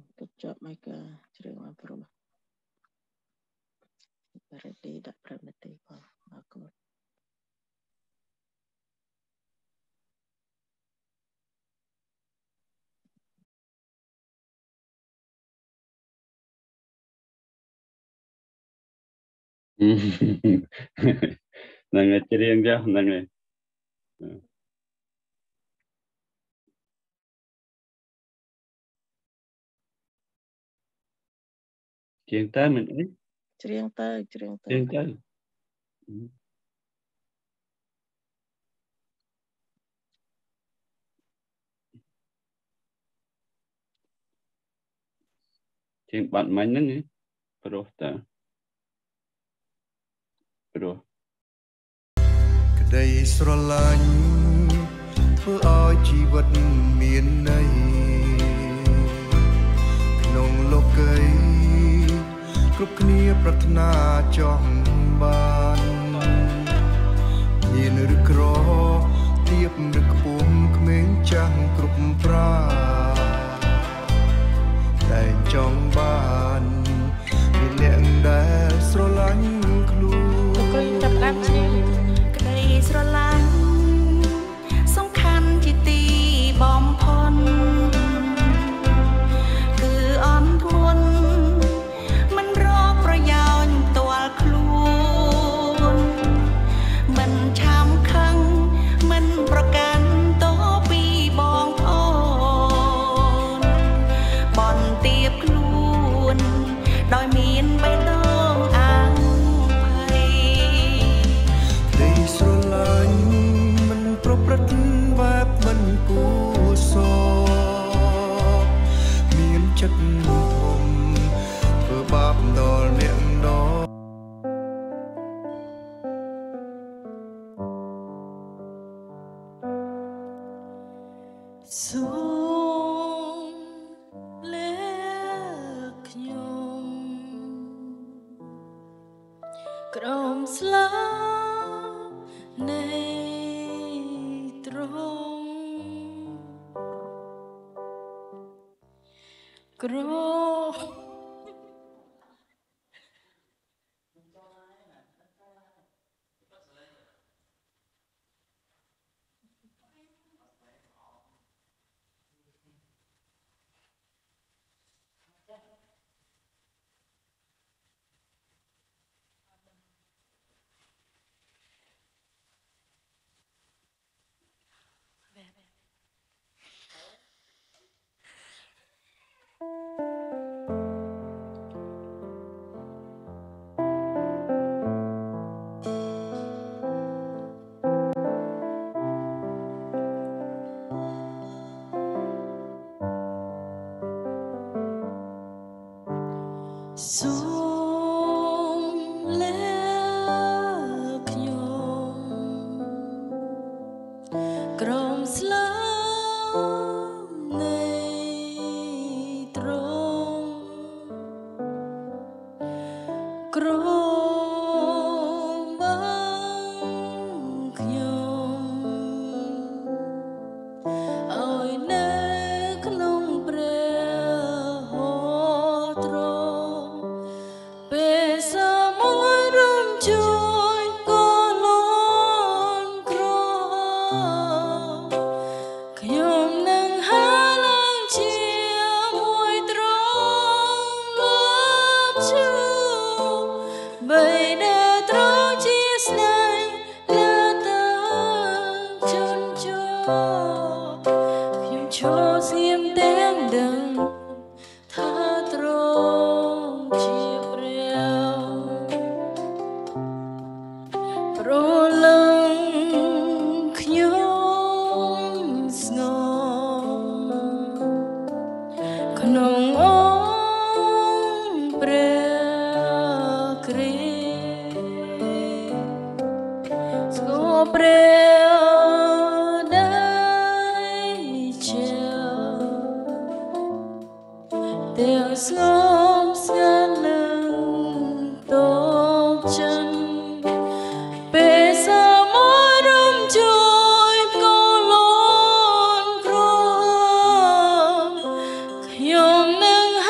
Good job, Micah. Ceria apa rumah? Ready, tak pernah aku. Nangis ceria dia, nangis. Cinta mình Ceria tahu. Cinta. Chuyện bạn mạnh nữa Pro ta Pro ក្តីស្រឡាញ់ធ្វើឲ្យជីវិតមានន័យក្នុងលោកីគ្រប់គ្នាប្រាថ្នាចង់បានមានឬក្រទៀបឬខ្ពស់ក្មេងចាស់គ្រប់ប្រាតែចង់បានមានអ្នកដែលស្រឡាញ់ខ្លួនក៏ចាប់ដើមជិះក្តីស្រឡាញ់សំខាន់ជាទីបំផុតគឺអន់ធ្ងន់មិនរកប្រយោជន៍ផ្ទាល់ខ្លួនមិនឆាំខឹងមិនប្រកាន់តពីបងប្អូនបនទៀបខ្លួនដោយមានបេះដូងអាំងភ័យក្តីស្រឡាញ់មិនប្រព្រឹត្តបែបមិនគួរសរមានចិត្តធំធ្វើបាបដល់អ្នកដទៃសូមលើកខ្ញុំក្រោមស្លានៃទ្រង់ក្រសូមលើកខ្ញុំក្រោមស្លានៃទ្រង់ក្រោមបងខ្ញុំឲ្យនៅក្នុងព្រះហស្ថទ្រង់ពេលសមរំជួយក៏លន់ក្រខ្ញុំនឹងហើរឡើងជាមួយទ្រង់លើកឈូបីដែលទ្រង់ជាស្នេហ៍លើតើជន់ជោខ្ញុំឈរស្ងៀមទាំងដឹងថាទ្រង់ជាព្រះប្រលឹងខ្ញុំស្ងប់ក្នុងអង្គព្រះគ្រីស្ទស្គាល់ព្រះដែលជាទាំងស្ងប់ស្ងាត់នឹងតបចិនពេលសមរំជួយក៏លន់ក្រខ្ញុំនឹង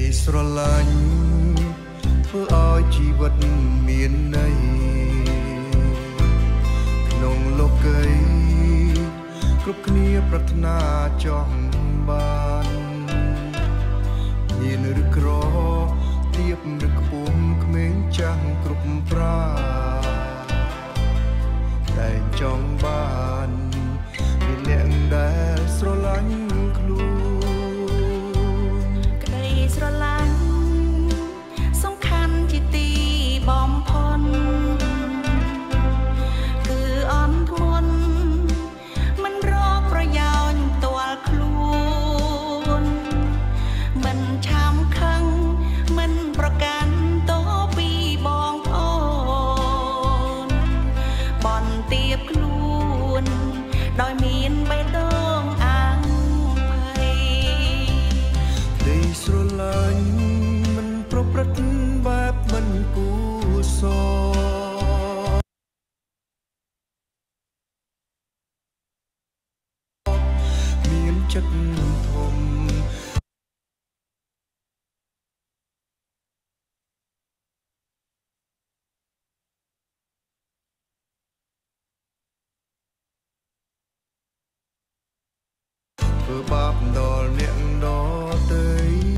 ស្រឡាញ់ធ្វើឲ្យជីវិតមានន័យក្នុងលោកីគ្រប់គ្នាប្រាថ្នាចង់បានមានឬក្រទៀបឬខ្ពស់ក្មេងចាស់គ្រប់ប្រាតែចង់បានមានអ្នកដែលស្រឡាញ់ខ្លួនក្តីស្រឡាញ់សំខាន់ជាទីបំផុតគឺអន់ធន់មិនរកប្រយោជន៍ផ្ទាល់ខ្លួនមិនឆាំខឹងមិនប្រកាន់តពីបងប្អូនបនទៀបខ្លួនដោយមានបេះដូងអាំងភ័យក្តីស្រឡាញ់មិនប្រព្រឹត្តបែបមិនគួរសមានចិត្តធំធ្វើបាបដល់អ្នកដទៃ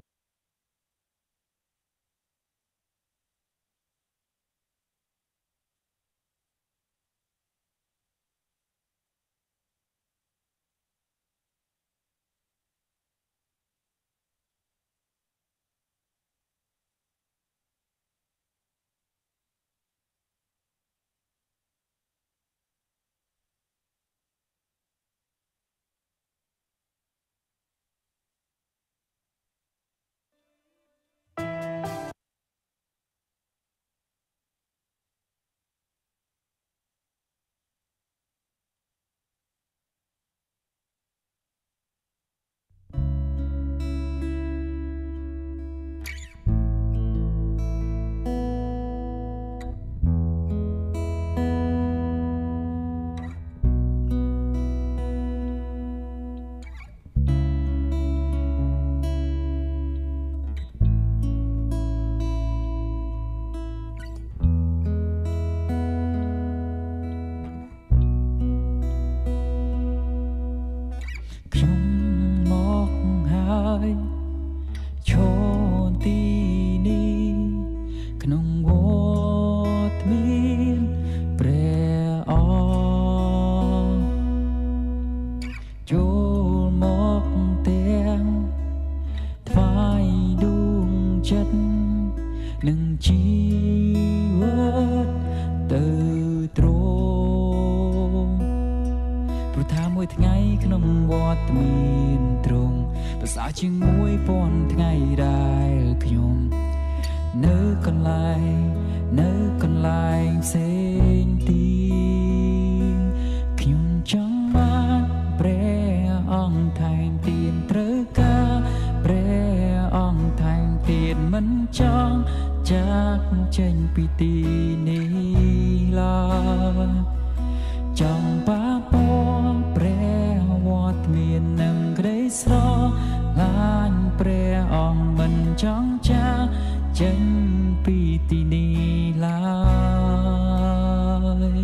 ជាមួយពាន់ថ្ងៃដែលខ្ញុំនៅកន្លែងផ្សេងទីខ្ញុំចង់បានព្រះអង្គថែមទានត្រូវការព្រះអង្គថែមទានមិនចង់ចាកចេញពីទីនេះឡើយចង់បាបព្រះវត្តមាននឹងក្តីស្រឡាញ់ព្រះអង្គមិនចង់ចាកចេញពីទីនេះឡើយ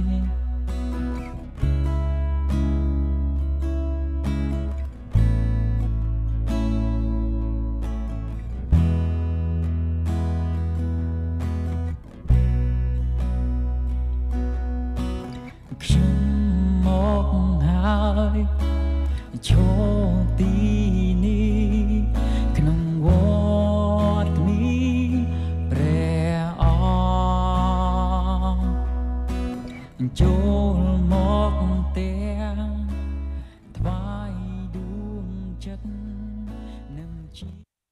ខ្ញុំមកហើយចូលទីនេះក្នុងវត្តមានព្រះអង្គចូលមកទាំងថ្វាយដួងចិត្តនឹងជី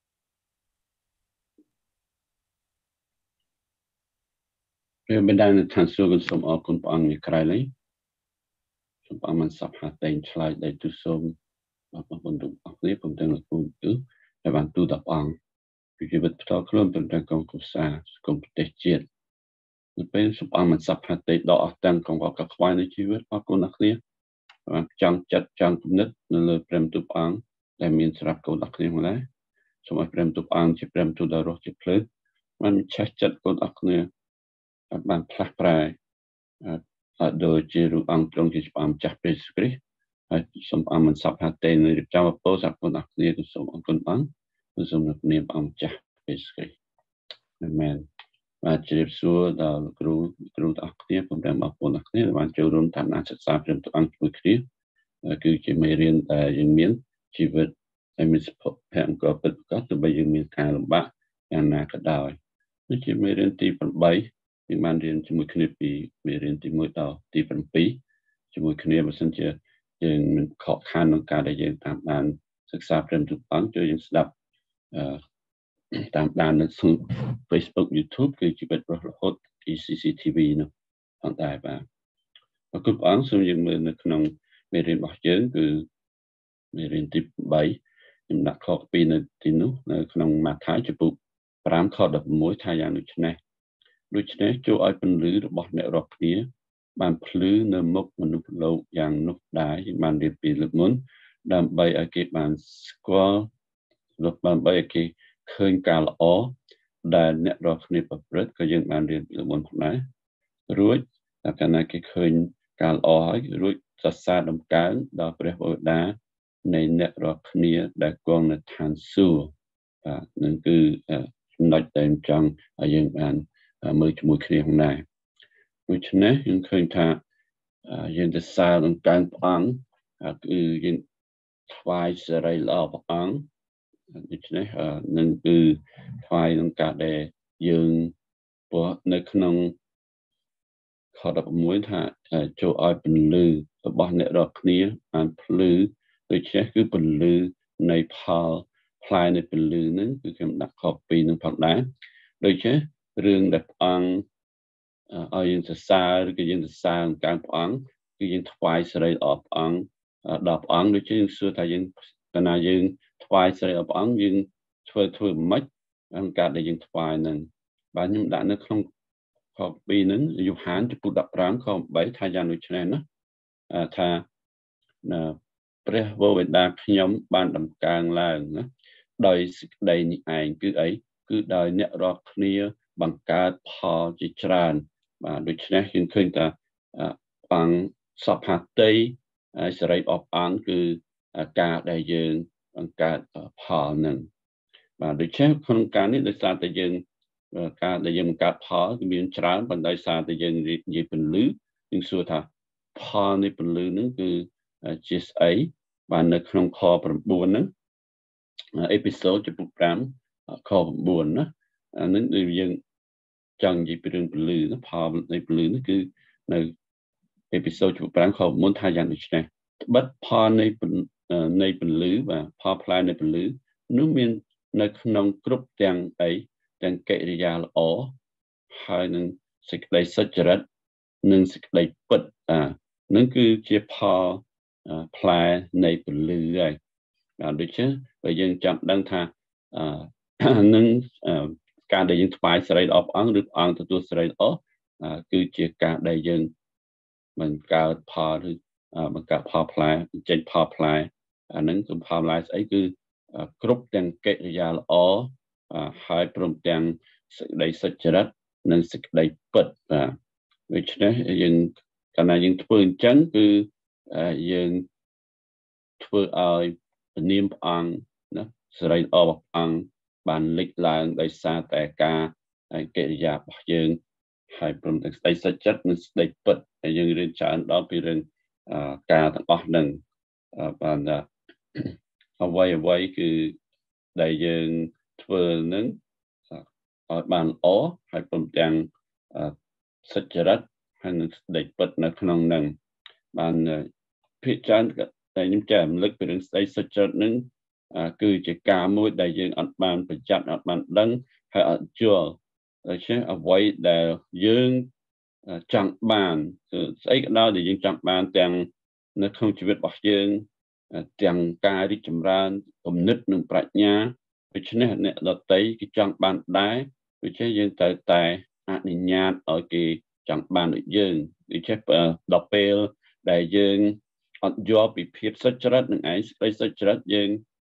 ព្រះបិតានៃឋានសួគ៌សូមអរគុណព្រះអង្គជាក្រៃលែងសូមព្រះអង្គបានសពហាតែងឆ្លើយដែលទូសូមបងប្អូនទាំងអស់គ្នាព្រមទាំងលោកគ្រូដែលបានទូតព្រះអង្គពីជីវិតផ្ទាល់ខ្លួនព្រមទាំងកងគ្រួសារសង្គមប្រទេសជាតិនៅពេលសូមព្រះអង្គបានសពហាតែងដកអស់ទាំងកង្វល់កខ្វល់នៃជីវិតអរគុណអ្នកគ្នាបានចង់ចិត្តចង់គំនិតនៅលើព្រះបន្ទូលព្រះអង្គដែលមានសម្រាប់កូនអ្នកគ្នាមកដែរសូមឲ្យព្រះបន្ទូលព្រះអង្គជាព្រះបន្ទូលដ៏រស់ជាភ្លើងបានឆេះចិត្តកូនអរគ្នាបានផ្លាស់ប្រែដោយជារូបអង្គទ្រង់ជាព្រះម្ចាស់ព្រះយេស៊ូវគ្រីស្ទហើយសូមព្រះអង្គមិនសពហាតេនៅរៀបចំអពរសាកូនអរគ្នាសូមអរគុណព្រះអង្គសូមនៅនាមព្រះម្ចាស់ព្រះយេស៊ូវគ្រីស្ទអាមែនបាទជម្រាបសួរដល់គ្រូទាំងអស់គ្នាពុំទាំងបងប្អូនអរគ្នាបានចូលរួមតាមដានសិក្សាព្រះបន្ទូលអង្គជាមួយគ្នាគឺជាមេរៀនដែលយើងមានជីវិតហើយមានសុភមង្គលពិតប្រាកដទោះបីយើងមានការលំបាកយ៉ាងណាក៏ដោយនេះជាមេរៀនទី8យើងបានរៀនជាមួយគ្នាពីមេរៀនទី1ដល់ទី7ជាមួយគ្នាបើសិនជាយើងមិនខកខានក្នុងការដែលយើងតាមដានសិក្សាព្រះបន្ទូលអង្គជួយយើងស្ដាប់តាមដាននៅ Facebook YouTube គឺជីវិតរស់រហូត CCTV នោះផងដែរបាទអរគុណព្រះអង្គសូមយើងមើលនៅក្នុងមេរៀនរបស់យើងគឺមេរៀនទី8ខ្ញុំដាក់ខពីនៅទីនោះនៅក្នុងម៉ាថាយចំពុក5ខ16ថាយ៉ាងដូចនេះចូលឲ្យពន្លឺរបស់អ្នករាល់គ្នាបានភ្លឺនៅមុខមនុស្សលោកយ៉ាងនោះដែរយើងបានរៀបពីលើកមុនដើម្បីឲ្យគេបានស្គាល់ដើម្បីឲ្យគេឃើញការល្អដែលអ្នករាល់គ្នាប្រព្រឹត្តក៏យើងបានរៀនពីលើកមុនផងដែររួចតែកាលណាគេឃើញការល្អហើយរួចសរសើរដំកើងដល់ព្រះបិតានៃអ្នករាល់គ្នាដែលគង់នៅឋានសួគ៌បាទនឹងគឺចំណុចដែលចង់ឲ្យយើងបានមើលជាមួយគ្នាផងដែរដូច្នេះយើងឃើញថាយើងសរសើរដំកើងព្រះអង្គគឺយើងថ្វាយសិរីល្អព្រះអង្គដូច្នេះនឹងគឺថ្វាយក្នុងការដែលយើងព្រោះនៅក្នុងខ16ថាចូលឲ្យពន្លឺរបស់អ្នករាល់គ្នាបានភ្លឺដូច្នេះគឺពន្លឺនៃផលផ្លែនៃពន្លឺហ្នឹងគឺខ្ញុំដាក់ខ2នឹងផងដែរដូច្នេះរឿងដែលព្រះអង្គឲ្យយើងសរសើរឬក៏យើងសរសើរអង្គការព្រះអង្គគឺយើងថ្វាយសិរីល្អព្រះអង្គដល់ព្រះអង្គដូចជាយើងសួរថាយើងកាលណាយើងថ្វាយសិរីល្អព្រះអង្គយើងធ្វើមិនអង្គការដែលយើងថ្វាយហ្នឹងបាទខ្ញុំដាក់នៅក្នុងខ2ហ្នឹងយូហានចំពុក15ខ8ថាយ៉ាងដូចនេះណាថាព្រះវរបិតាខ្ញុំបានដំកើងឡើងណាដោយសេចក្តីនេះឯងគឺអីគឺដោយអ្នករាល់គ្នាបង្កើតផលជាច្រើនបាទដូច្នេះយើងឃើញថាអង្គសពហតីសេរីរបស់អង្គគឺការដែលយើងបង្កើតផលនឹងបាទដូច្នេះក្នុងការនេះដោយសារតែយើងការដែលយើងបង្កើតផលគឺមានច្រើនប៉ុន្តែសារតែយើងនិយាយពន្លឺយើងសួរថាផលនៃពន្លឺនឹងគឺជាស្អីបាទនៅក្នុងខ9ហ្នឹងអេពីសូតចំពុក5ខ9ណាអានឹងយើងចង់និយាយពីរឿងពន្លឺណាផលនៃពន្លឺនេះគឺនៅអេពីសូតចំពុក5ខ9ថាយ៉ាងដូចនេះត្បិតផលនៃពន្លឺបាទផលផ្លែនៃពន្លឺនោះមាននៅក្នុងគ្រប់ទាំងអីទាំងកិរិយាល្អហើយនឹងសេចក្តីសុចរិតនិងសេចក្តីពិតនឹងគឺជាផលផ្លែនៃពន្លឺហើយដូច្នេះបើយើងចាំដឹងថានឹងការដែលយើងថ្វាយសិរីល្អព្រះអង្គឬព្រះអង្គទទួលសិរីល្អគឺជាការដែលយើងបង្កើតផលឬបង្កើតផលផ្លែបញ្ចេញផលផ្លែអានឹងគឺផលផ្លែស្អីគឺគ្រប់ទាំងកិរិយាល្អហើយព្រមទាំងសេចក្តីសុចរិតនិងសេចក្តីពិតបាទដូច្នេះយើងកាលណាយើងធ្វើអញ្ចឹងគឺយើងធ្វើឲ្យព្រះនាមព្រះអង្គណាសិរីល្អរបស់ព្រះអង្គបានលេចឡើងដោយសារតែការកិរិយារបស់យើងហើយព្រមទាំងស្ដីសុចរិតនិងស្ដីពិតហើយយើងរៀនច្រើនដល់ពីរឿងការទាំងអស់ហ្នឹងបានអ្វីគឺដែលយើងធ្វើហ្នឹងឲ្យបានល្អហើយព្រមទាំងសុចរិតហើយនឹងស្ដីពិតនៅក្នុងហ្នឹងបានភាគច្រើនតែខ្ញុំចែករំលឹកពីរឿងស្ដីសុចរិតហ្នឹងគឺជាការមួយដែលយើងអត់បានប្រយ័ត្នអត់បានដឹងហើយអត់យល់ដូច្នេះអ្វីដែលយើងចង់បានគឺស្អីក៏ដោយដែលយើងចង់បានទាំងនៅក្នុងជីវិតរបស់យើងទាំងការរីកចម្រើនគំនិតនិងប្រាជ្ញាដូច្នេះអ្នកដទៃគេចង់បានដែរដូច្នេះយើងត្រូវតែអនុញ្ញាតឲ្យគេចង់បានដូចយើងដូច្នេះដល់ពេលដែលយើងអត់យល់ពីភាពសុចរិតនឹងឯងសេចក្តីសុចរិតយើង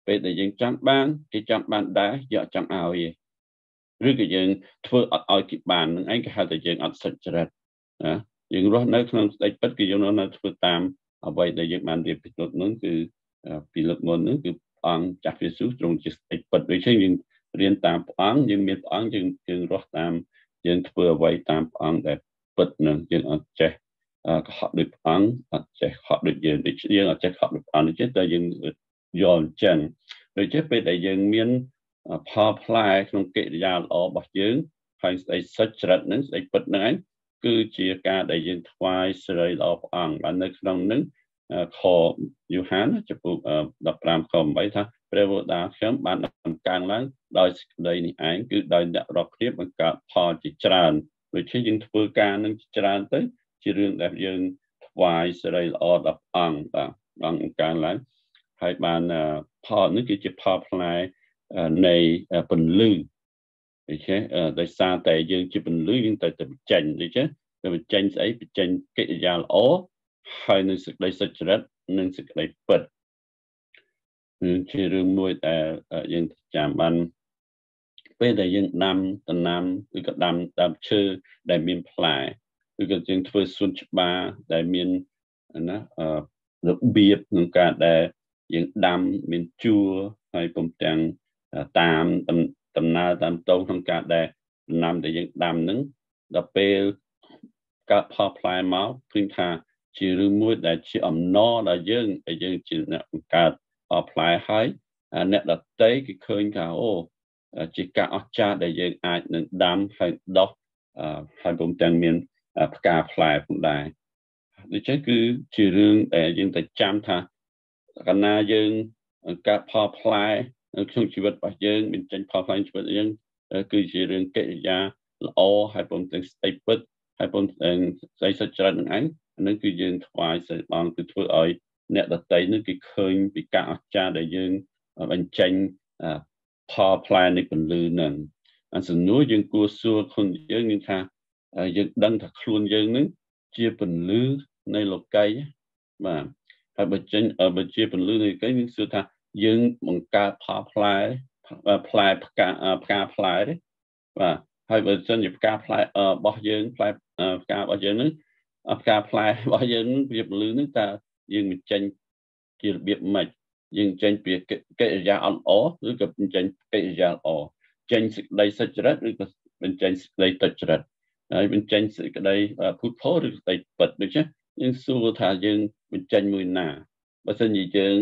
ពេលដែលយើងចង់បានគេចង់បានដែរយកចង់ឲ្យឬក៏យើងធ្វើអត់ឲ្យគេបាននឹងឯងគេហៅថាយើងអត់សុចរិតណាយើងរស់នៅក្នុងស្ដេចពិតគឺយើងនៅធ្វើតាមអ្វីដែលយើងបានរៀបពីលើកនោះគឺពីលើកមុននោះគឺអង្គចាស់យេស៊ូវទ្រង់ជាស្ដេចពិតដូច្នេះយើងរៀនតាមព្រះអង្គយើងមានព្រះអង្គយើងរស់តាមយើងធ្វើអ្វីតាមព្រះអង្គដែលពិតនឹងយើងអត់ចេះកុហកដូចព្រះអង្គអត់ចេះកុហកដូចយើងដូចយើងអត់ចេះកុហកដូចព្រះអង្គដូច្នេះតែយើងយល់អញ្ចឹងដូច្នេះពេលដែលយើងមានផលផ្លែក្នុងកិរិយាល្អរបស់យើងហើយស្ដីសុចរិតនឹងស្ដីពិតនឹងឯងគឺជាការដែលយើងថ្វាយសិរីដល់ព្រះអង្គបាននៅក្នុងនឹងខយូហានចំពោះ15ខ8ថាព្រះវតាខ្ញុំបានបង្កើនឡើងដោយសេចក្តីនេះឯងគឺដោយអ្នករាប់គ្នាបង្កើតផលជាច្រើនដូច្នេះយើងធ្វើការនឹងច្រើនទៅជារឿងដែលយើងថ្វាយសិរីល្អដល់ព្រះអង្គបាទអង្គបង្កើនឡើងហើយបានផលនេះគឺជាផលផ្លែនៃពន្លឺដូច្នេះដោយសារតែយើងជាពន្លឺយើងទៅបញ្ចេញដូច្នេះទៅបញ្ចេញស្អីបញ្ចេញកិរិយាល្អហើយនឹងសេចក្តីសុចរិតនិងសេចក្តីពិតជារឿងមួយដែលយើងចាំបានពេលដែលយើងដាំដំណាំឬក៏ដាំដើមឈើដែលមានផ្លែឬក៏យើងធ្វើសួនច្បារដែលមានណារបៀបក្នុងការដែលយើងដាំមានជួរហើយពុំទាំងតាមដំណើរតាមតងក្នុងការដែលដំណាំដែលយើងដាំហ្នឹងដល់ពេលកើតផលផ្លែមកឃើញថាជារឿងមួយដែលជាអំណរដល់យើងដែលយើងជាអ្នកបង្កើតផលផ្លែហើយអ្នកដតីគេឃើញថាអូជាការអស្ចារ្យដែលយើងអាចនឹងដាំហើយដុះហើយពុំទាំងមានផ្កាផ្លែផងដែរដូច្នេះគឺជារឿងដែលយើងតែចាំថាកាលណាយើងកើតផលផ្លែក្នុងជីវិតរបស់យើងមានចេញផលផ្លែជីវិតយើងគឺជារឿងកិរិយាល្អហើយពុំទាំងស្ដីពិតហើយពុំទាំងស្ដីសុចរិតនឹងឯងហ្នឹងគឺយើងថ្វាយសិរីបងគឺធ្វើឲ្យអ្នកដតីនឹងគេឃើញពីការអស្ចារ្យដែលយើងបញ្ចេញផលផ្លែនៃពន្លឺនឹងសំណួរយើងគួរសួរខ្លួនយើងថាយើងដឹងថាខ្លួនយើងនឹងជាពន្លឺនៃលោកីបាទហើយបើជាពន្លឺនៃលោកីយើងសួរថាយើងបង្កើតផលផ្លែផ្កាផ្លែទេបាទហើយបើសិនជាផ្កាផ្លែរបស់យើងផ្លែផ្ការបស់យើងនឹងផ្កាផ្លែរបស់យើងនឹងវាពន្លឺនឹងតើយើងបញ្ចេញជារបៀបម៉េចយើងចេញពីកិរិយាអត់ល្អឬក៏បញ្ចេញកិរិយាល្អចេញសេចក្តីសុចរិតឬក៏បញ្ចេញសេចក្តីទុច្ចរិតហើយបញ្ចេញសេចក្តីពុទ្ធឬសេចក្តីពិតដូច្នេះយើងសួរថាយើងបញ្ចេញមួយណាបើសិនជាយើង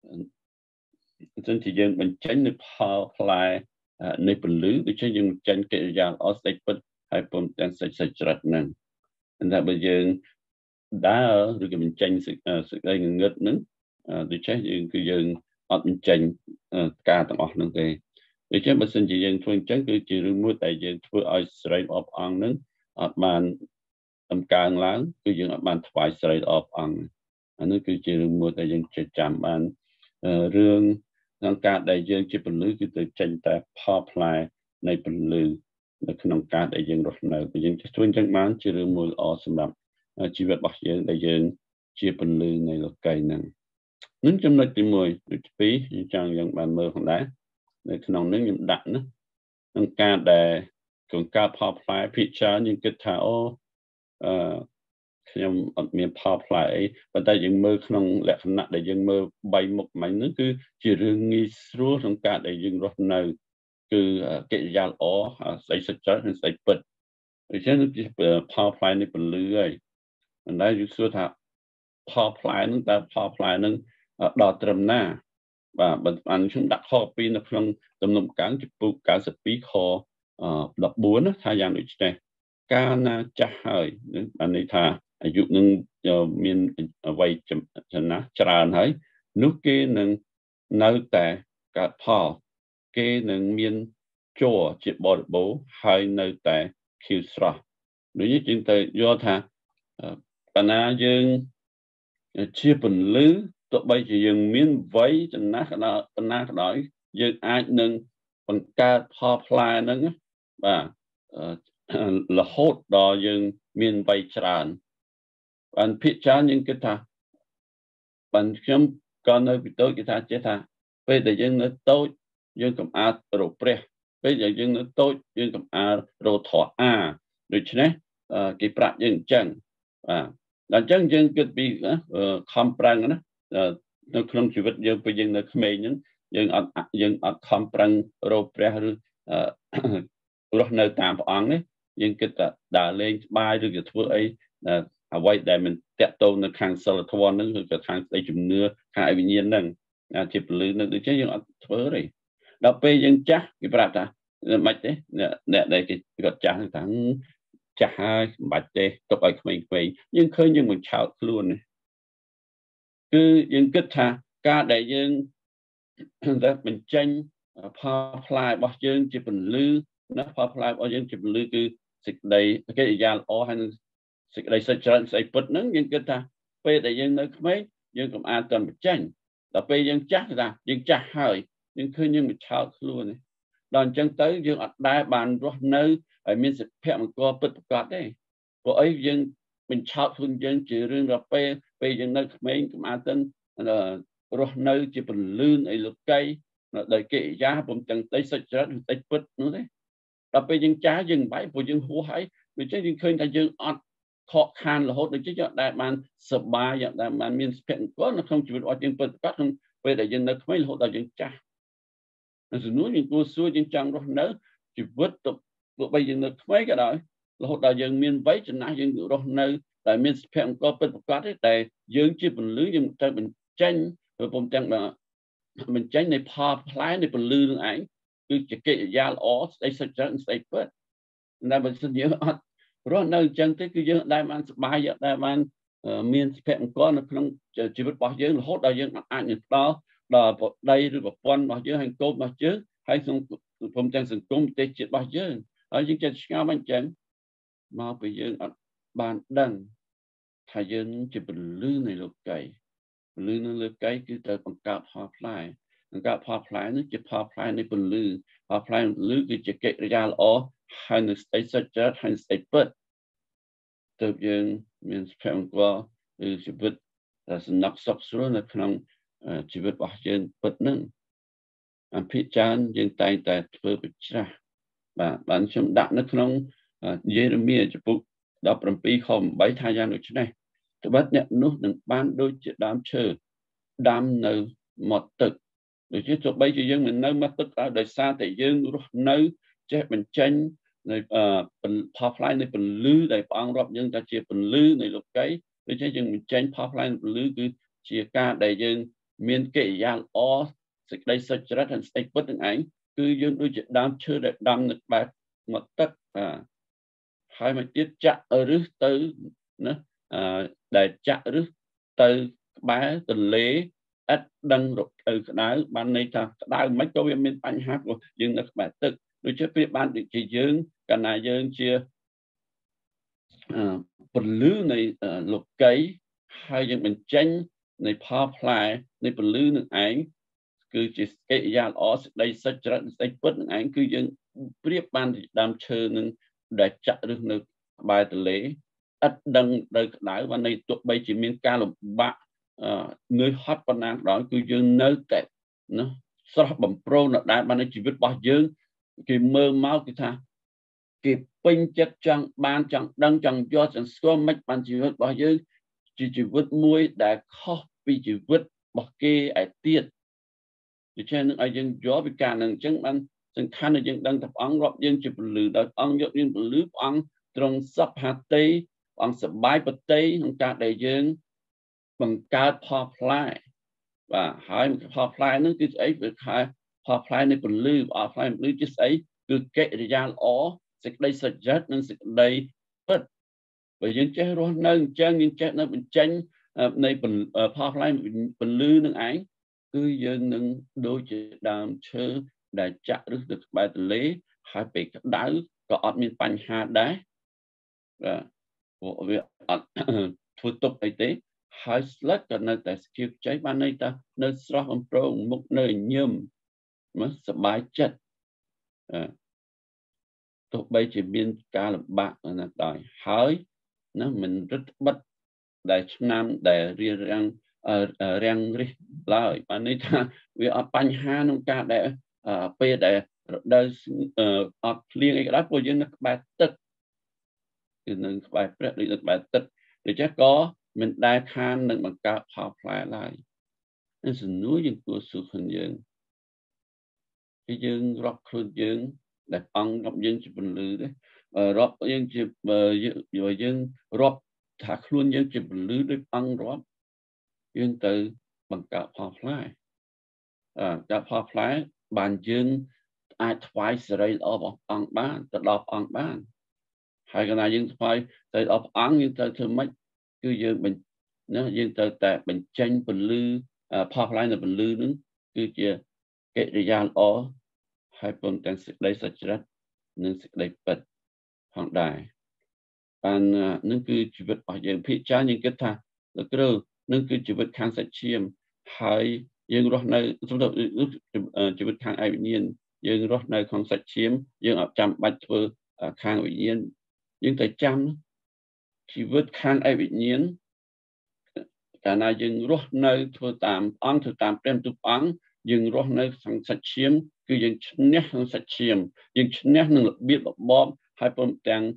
បញ្ចេញនៅផលផ្លែនៃពន្លឺដូច្នេះយើងបញ្ចេញកិរិយាល្អសេចក្តីពិតហើយពុំទាំងសេចក្តីសុចរិតហ្នឹងតែបើយើងដើរឬក៏បញ្ចេញសេចក្តីងងឹតហ្នឹងដូច្នេះយើងអត់បញ្ចេញការទាំងអស់ហ្នឹងទេដូច្នេះបើសិនជាយើងធ្វើអញ្ចឹងគឺជារឿងមួយដែលយើងធ្វើឲ្យសិរីរបស់ព្រះអង្គហ្នឹងអត់បានតម្កើងឡើងគឺយើងអត់បានថ្វាយសិរីដល់ព្រះអង្គអានោះគឺជារឿងមួយដែលយើងចាំបានរឿងក្នុងការដែលយើងជាពន្លឺគឺទៅចេញតែផលផ្លែនៃពន្លឺនៅក្នុងការដែលយើងរស់នៅគឺយើងធ្វើអញ្ចឹងបានជារឿងមួយល្អសម្រាប់ជីវិតរបស់យើងដែលយើងជាពន្លឺនៃលោកីហ្នឹងនឹងចំណុចទី1ទី2យើងបានមើលផងដែរនៅក្នុងនេះខ្ញុំដាក់ណាក្នុងការដែលក្នុងការផលផ្លែភិកច្រើនយើងគិតថាខ្ញុំអត់មានផលផ្លែអីប៉ុន្តែយើងមើលក្នុងលក្ខណៈដែលយើងមើល3មុខមិញហ្នឹងគឺជារឿងងាយស្រួលក្នុងការដែលយើងរស់នៅគឺកិរិយាល្អស្ដីសុចរិតនិងស្ដីពិតដូច្នេះគឺផលផ្លែនៃពន្លឺហើយប៉ុន្តែយើងសួរថាផលផ្លែហ្នឹងតើផលផ្លែហ្នឹងដល់ត្រឹមណាបាទបានខ្ញុំដាក់ខ2នៅក្នុងទំនុកកាំងចំពោះ92ខ14ថាយ៉ាងដូចនេះកាលណាចាស់ហើយបានន័យថាអាយុនឹងមានវ័យចំណាស់ច្រើនហើយនោះគេនឹងនៅតែកើតផលគេនឹងមានជ័រជាបរិបូរហើយនៅតែខៀវស្រស់ដូចនេះจึงទៅយល់ថាកាលណាយើងជាពន្លឺទោះបីជាយើងមានវ័យចំណាស់ប៉ុណ្ណាក៏ដោយយើងអាចនឹងបង្កើតផលផ្លែហ្នឹងបាទរហូតដល់យើងមានវ័យច្រើនបានភាគច្រើនយើងគិតថាបានខ្ញុំក៏នៅពីតូចគេថាចេះថាពេលដែលយើងនៅតូចយើងកំអាតរកព្រះពេលដែលយើងនៅតូចយើងកំអាតរកធម៌អាដូច្នេះគេប្រាប់យើងអញ្ចឹងដល់អញ្ចឹងយើងគិតពីខំប្រឹងណានៅក្នុងជីវិតយើងពេលយើងនៅក្មេងហ្នឹងយើងអត់ខំប្រឹងរកព្រះឬរស់នៅតាមព្រះអង្គនេះយើងគិតថាដើរលេងស្បាយឬក៏ធ្វើអីអ្វីដែលមិនតាក់ទងនៅខាងសិលធម៌ហ្នឹងឬក៏ខាងស្ដីជំនឿខាងវិញ្ញាណហ្នឹងជាពលឺនឹងដូចជាយើងអត់ធ្វើទេដល់ពេលយើងចាស់គេប្រាប់ថាមិនទេអ្នកដែលគេគាត់ចាស់ថាចាស់ហើយមិនបាច់ទេទុកឲ្យក្មេងៗយើងឃើញយើងមិនឆោតខ្លួនទេគឺយើងគិតថាការដែលយើងបញ្ចេញផលផ្លែរបស់យើងជាពលឺណាផលផ្លែរបស់យើងជាពលឺគឺសេចក្តីកិរិយាល្អហើយនឹងសេចក្តីសុចរិតស្អីពិតហ្នឹងយើងគិតថាពេលដែលយើងនៅក្មេងយើងកុំអានតែបញ្ចេញដល់ពេលយើងចាស់ថាយើងចាស់ហើយយើងឃើញយើងមិនឆោតខ្លួនទេដល់អញ្ចឹងទៅយើងអត់ដែលបានរស់នៅហើយមានសុភមង្គលពិតប្រាកដទេព្រោះអីយើងមិនឆោតខ្លួនយើងជារឿងដល់ពេលយើងនៅក្មេងកុំអានទៅរស់នៅជាពលឺអីលោកីដោយកិរិយាពុំទាំងស្ដីសុចរិតស្ដីពិតនោះទេដល់ពេលយើងចាស់យើងបែកព្រោះយើងហួសហើយដូច្នេះយើងឃើញថាយើងអត់ខកខានរហូតដូចជាយើងដែលបានសប្បាយយើងដែលបានមានសុភមង្គលនៅក្នុងជីវិតរបស់យើងពិតប្រាកដក្នុងពេលដែលយើងនៅក្មេងរហូតដល់យើងចាស់នៅជំនួសយើងគួរសួរយើងចង់រស់នៅជីវិតទោះបីយើងនៅក្មេងក៏ដោយរហូតដល់យើងមានវ័យចំណាស់យើងរស់នៅតែមានសុភមង្គលពិតប្រាកដទេតែយើងជាពលឺយើងត្រូវបញ្ចេញព្រមទាំងបញ្ចេញនៃផលផ្លែនៃពលឺនឹងឯងគឺជាកិរិយាល្អស្ដីសុចរិតស្ដីពិតតែបើសិនយើងអត់រស់នៅអញ្ចឹងទេគឺយើងដែលបានសប្បាយដែលបានមានសុភមង្គលនៅក្នុងជីវិតរបស់យើងរហូតដល់យើងអាចនឹងផ្ដល់ដល់ប្តីឬប្រពន្ធរបស់យើងហើយកូនរបស់យើងហើយក្នុងព្រមទាំងសង្គមប្រទេសជាតិរបស់យើងហើយយើងចេះឆ្ងល់អញ្ចឹងមកពីយើងអត់បានដឹងថាយើងជាពលឺនៃលោកីពលឺនៅលើកៃគឺត្រូវបង្កើតផលផ្លែបង្កើតផលផ្លែនេះជាផលផ្លែនៃពលឺផលផ្លែពលឺគឺជាកិរិយាល្អហើយនៅស្ដីសុចរិតហើយស្ដីពិតទើបយើងមានសុភមង្គលឬជីវិតសំណាក់សុខស្រួលនៅក្នុងជីវិតរបស់យើងពិតនឹងអភិចារយើងតែងតែធ្វើបញ្ច្រាស់បានខ្ញុំដាក់នៅក្នុងយេរេមៀចំពុក17ខ8ថាយ៉ាងដូចនេះត្បិតអ្នកនោះនឹងបានដូចជាដើមឈើដាំនៅមាត់ទឹកដូចជាទោះបីជាយើងមិននៅមាត់ទឹកដោយសារតែយើងរស់នៅចេះបញ្ចេញនៃផលផ្លែនៃពលឺដែលព្រះអង្គរាប់យើងថាជាពលឺនៃលោកីដូច្នេះយើងបញ្ចេញផលផ្លែនៃពលឺគឺជាការដែលយើងមានកិរិយាល្អសេចក្តីសុចរិតហើយស្ដីពិតនឹងឯងគឺយើងដូចជាដើមឈើដែលដាំនៅក្បែរមាត់ទឹកហើយមកទៀតចាក់ឫសទៅណាដែលចាក់ឫសទៅក្បែរទន្លេឥតដឹងរដូវក្តៅបានន័យថាក្តៅមិនក៏វាមានបញ្ហាព្រោះយើងនៅក្បែរទឹកដូចជាប្រៀបបានដូចជាយើងកាលណាយើងជាពលឺនៃលោកីហើយយើងបញ្ចេញនៃផលផ្លែនៃពលឺនឹងឯងគឺជាកិរិយាល្អសេចក្តីសុចរិតស្ដីពិតនឹងឯងគឺយើងប្រៀបបានជាដើមឈើនឹងដែលចាក់ឫសនៅក្បែរទន្លេឥតដឹងដល់ក្តៅបានន័យទោះបីជាមានការលំបាកនឿយហត់ប៉ុណ្ណាក៏ដោយគឺយើងនៅតែណាស្រស់បំព្រងនៅដែរបានជីវិតរបស់យើងគេមើលមកគឺថាគេពេញចិត្តចង់បានចង់ដឹងចង់យល់ចង់ស្គាល់មិនបានជីវិតរបស់យើងជាជីវិតមួយដែលខុសពីជីវិតរបស់គេឯទៀតដូច្នេះនឹងឲ្យយើងយល់ពីការនឹងអញ្ចឹងបានសំខាន់ដែលយើងដឹងថាព្រះអង្គរាប់យើងជាពលឺដោយព្រះអង្គយកយើងពលឺព្រះអង្គទ្រង់សព្វហត្ថីព្រះអង្គសបាយបតីក្នុងការដែលយើងបង្កើតផលផ្លែបាទហើយផលផ្លែហ្នឹងគឺស្អីគឺថាផលផ្លែនៃពលឺផលផ្លែពលឺជាស្អីគឺកិរិយាល្អសេចក្តីសុចរិតនិងសេចក្តីពិតបើយើងចេះរស់នៅអញ្ចឹងយើងចេះនៅបញ្ចេញនៃផលផ្លែពលឺនឹងឯងគឺយើងនឹងដូចជាដើមឈើដែលចាក់ឫសទៅក្បែរទន្លេហើយពេលក្តៅក៏អត់មានបញ្ហាដែរបាទព្រោះវាអត់ធ្វើទុកអីទេហើយស្លឹកក៏នៅតែស្គៀវខ្ចីបានន័យថានៅស្រស់បំព្រងមុខនៅញឹមមកសប្បាយចិត្តទោះបីជាមានការលំបាកណាស់ដោយហើយណាមិនរឹតបន្តឹងដែលឆ្នាំដែលរៀបរៀង rèn rì lại và nên ta vì ở bánh ha nông ca để về để đời ở liên cái đó của dân nó bài tức thì nên bài rất được bài tức để chắc có mình đại khan nên bằng cả học lại nên sự núi dân của sự hình dân cái dân rock khơi dân để ăn rock dân chỉ bình lư đấy rock dân chỉ dân rock thả luôn dân chỉ bình lư để ăn rock dân từ bằng cả học lại cả học lại bàn dân ai thoái sẽ đây ở bằng ăn bán tự đọc ăn bán hay cái này dân thoái tự đọc ăn nhưng tự mấy cứ dân mình nó dân tự tại mình tranh bình lư học lại là bình lư nữa cứ chia cái thời gian ở hai phần tăng sự đấy sẽ chết nên sự đấy bật hoàng đại and nên cứ chỉ vật ở dân phía trái những cái thà được rồi nên cứ chỉ vật khang sẽ chiêm hai dân rót nơi chúng ta chỉ vật khang ai nhiên dân rót nơi không sẽ chiếm dân ở trăm bạch vừa khang ủy nhiên dân tới trăm chỉ vật khang ai nhiên cả này dân rót nơi thưa tạm ăn thưa tạm đem tục ăn dân rót nơi không sẽ chiếm cứ dân nhét không sẽ chiếm dân nhét năng lực biết bom hai phần tăng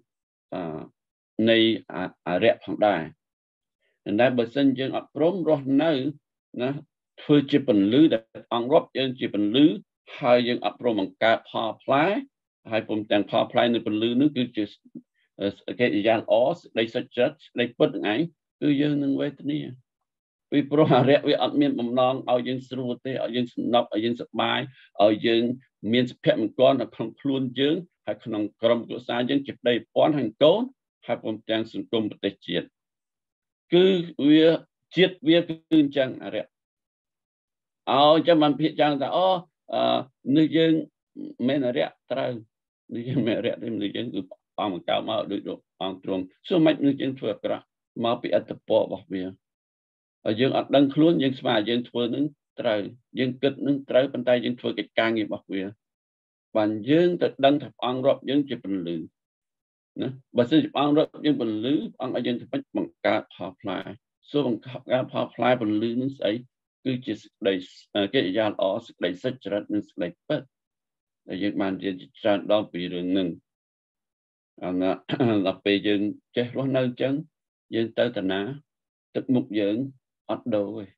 này rẹp hoàng đại nên đây bởi sinh dân ở prom rót nơi nó thôi chỉ phần lứ để ăn rót dân chỉ phần lứ hai dân ở prom bằng cả pha phái hai phần tăng pha phái nơi phần lứ nước cứ chỉ cái gian ó đây sẽ chết đây bất ngãi cứ dân nâng về thế vì pro rẹp vì ăn miên bầm non ở dân sưu tê ở dân nọc ở dân sập bài ở dân miên sẹp một con ở trong khuôn dân hay trong cầm của sa dân chụp đây pon hành cốn hai phần tăng sừng công bật chết cứ việc chết việc cứ chẳng rẹp cho mình biết rằng là người dân mình là rẹp trời người dân mình rẹp thì người dân cứ bằng cao mà được bằng trung số mấy người dân thừa cả mà bị áp bỏ vào việc ở dân ở đằng khuôn dân mà dân thừa những trời dân kịch những trời bên tay dân thừa cái càng nghiệp vào việc bàn dân từ đằng thập ăn rót dân chỉ bình lử bà sẽ ăn rót dân bình lử ăn ở dân thì phải bằng cả học lại số bằng cả học lại bình lử nó sẽ cứ chỉ đầy cái gian ở đầy sách ra nên đầy bất để dân bàn dân ra đó vì đường ngừng là về dân chết rót nơi chân dân tới tận á tức mục dân ở đâu rồi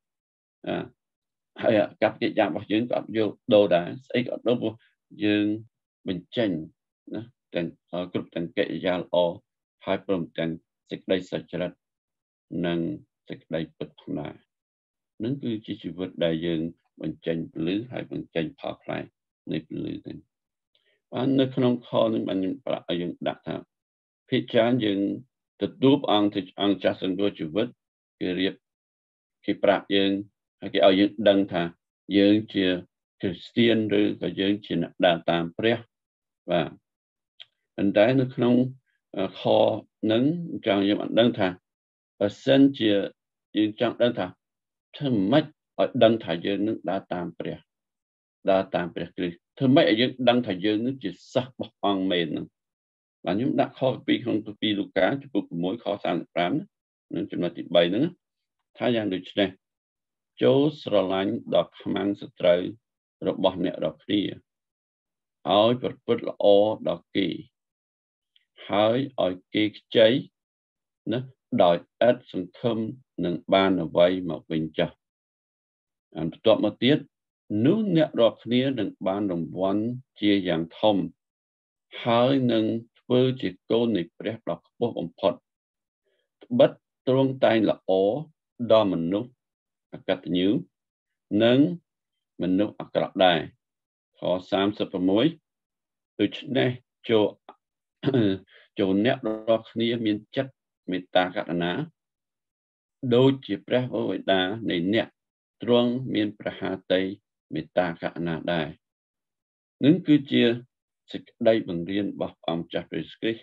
hay cặp cái dạng bảo dân cặp vô đồ đá sẽ có đâu dân bình tranh thành group thành cái gian ở hai phần thành sách đầy sách ra nên sách đầy bất lại nên cứ chỉ vật đại dương bình tranh lưới hay bình tranh phá lạiในlưới này vàในขนมข้อนึงมันประยังดักท่าพิจารณ์ยังติดรูปอังที่อังจัดสังกัดชีวิตคือเรียบคือประยังคือเอายังดังท่ายังเชื่อคริสเตียนหรือก็ยังเชื่อด่าตามเปรี้ยว่าอันใดในขนมข้อนึงจังยังดังท่าเส้นเชื่อยังจังดังท่าถ้าไม่ดังท่ายังนึกด่าตามเปรี้ยด่าตามเปรี้ยคือถ้าไม่ยังดังถ่ายยืนนึกจะสักบอกฟังเมนนึงvà những đặc kho pi không pi lục cá chụp của mỗi kho sang rám nên chúng ta chỉ bày nữa thay rằng được này chỗ sờ lạnh đọc mang sờ trời rồi bỏ nhẹ đọc đi hỏi vật vật là o đọc kỳ hỏi ở kỳ cháy nó đòi ép sừng thơm nâng ban ở vây mà bình chợ tọa một tiết nếu nhẹ đọc kia nâng ban đồng vốn chia dạng thông hỏi nâng với chỉ cô này phải đọc bộ bổng phật bất trung tay là ó đo mình nút cắt nhứ nâng mình nút cắt đài khó xám sập mối từ này cho nét đo kia miên chất miên ta cắt ná đôi chỉ phải với đá này nét trung miên praha tây miên ta cắt ná đài nâng cứ chia đây bằng riêng bảo ông chặt về cái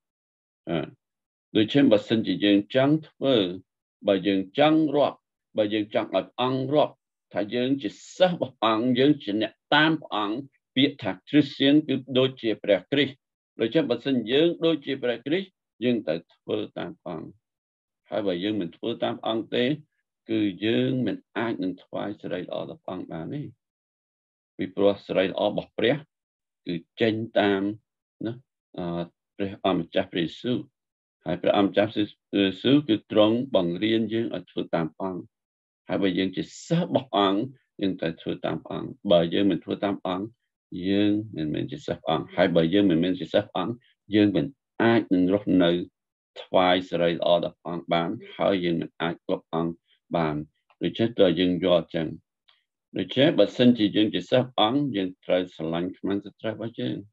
đối trên bà sinh chỉ dừng trắng thơ bà dừng trắng rót bà dừng trắng ở ăn rót thà dừng chỉ sát bảo ăn dừng chỉ nè tam ăn biết thạc Christian cứ đôi chia bè Chris đối trên bà sinh dừng đôi chia bè Chris dừng tại thơ tam ăn hai bà dừng mình thơ tam ăn tế cứ dương mình ai nên thoái sẽ đây ở tập bằng bà này vì pro sẽ đây ở bọc bế cứ chênh tam nó bế âm chạp rì sư hay bế âm chạp sư cứ trông bằng riêng dương ở thua tam bằng hay bởi dương chỉ sắp bọc ăn nhưng tại thua tam bằng bởi dương mình thua tam bằng dương mình chỉ sắp ăn hay bởi dương mình chỉ sắp ăn dương mình ai nên rốt nơi thoái sẽ đây ở tập bằng bán hay dương mình ai gọp ăn bàn rồi chết rồi dương do chẳng rồi chết bà sinh chỉ dương chỉ sắp ăn dương trời sẵn lạnh mà sẽ trời bà chứ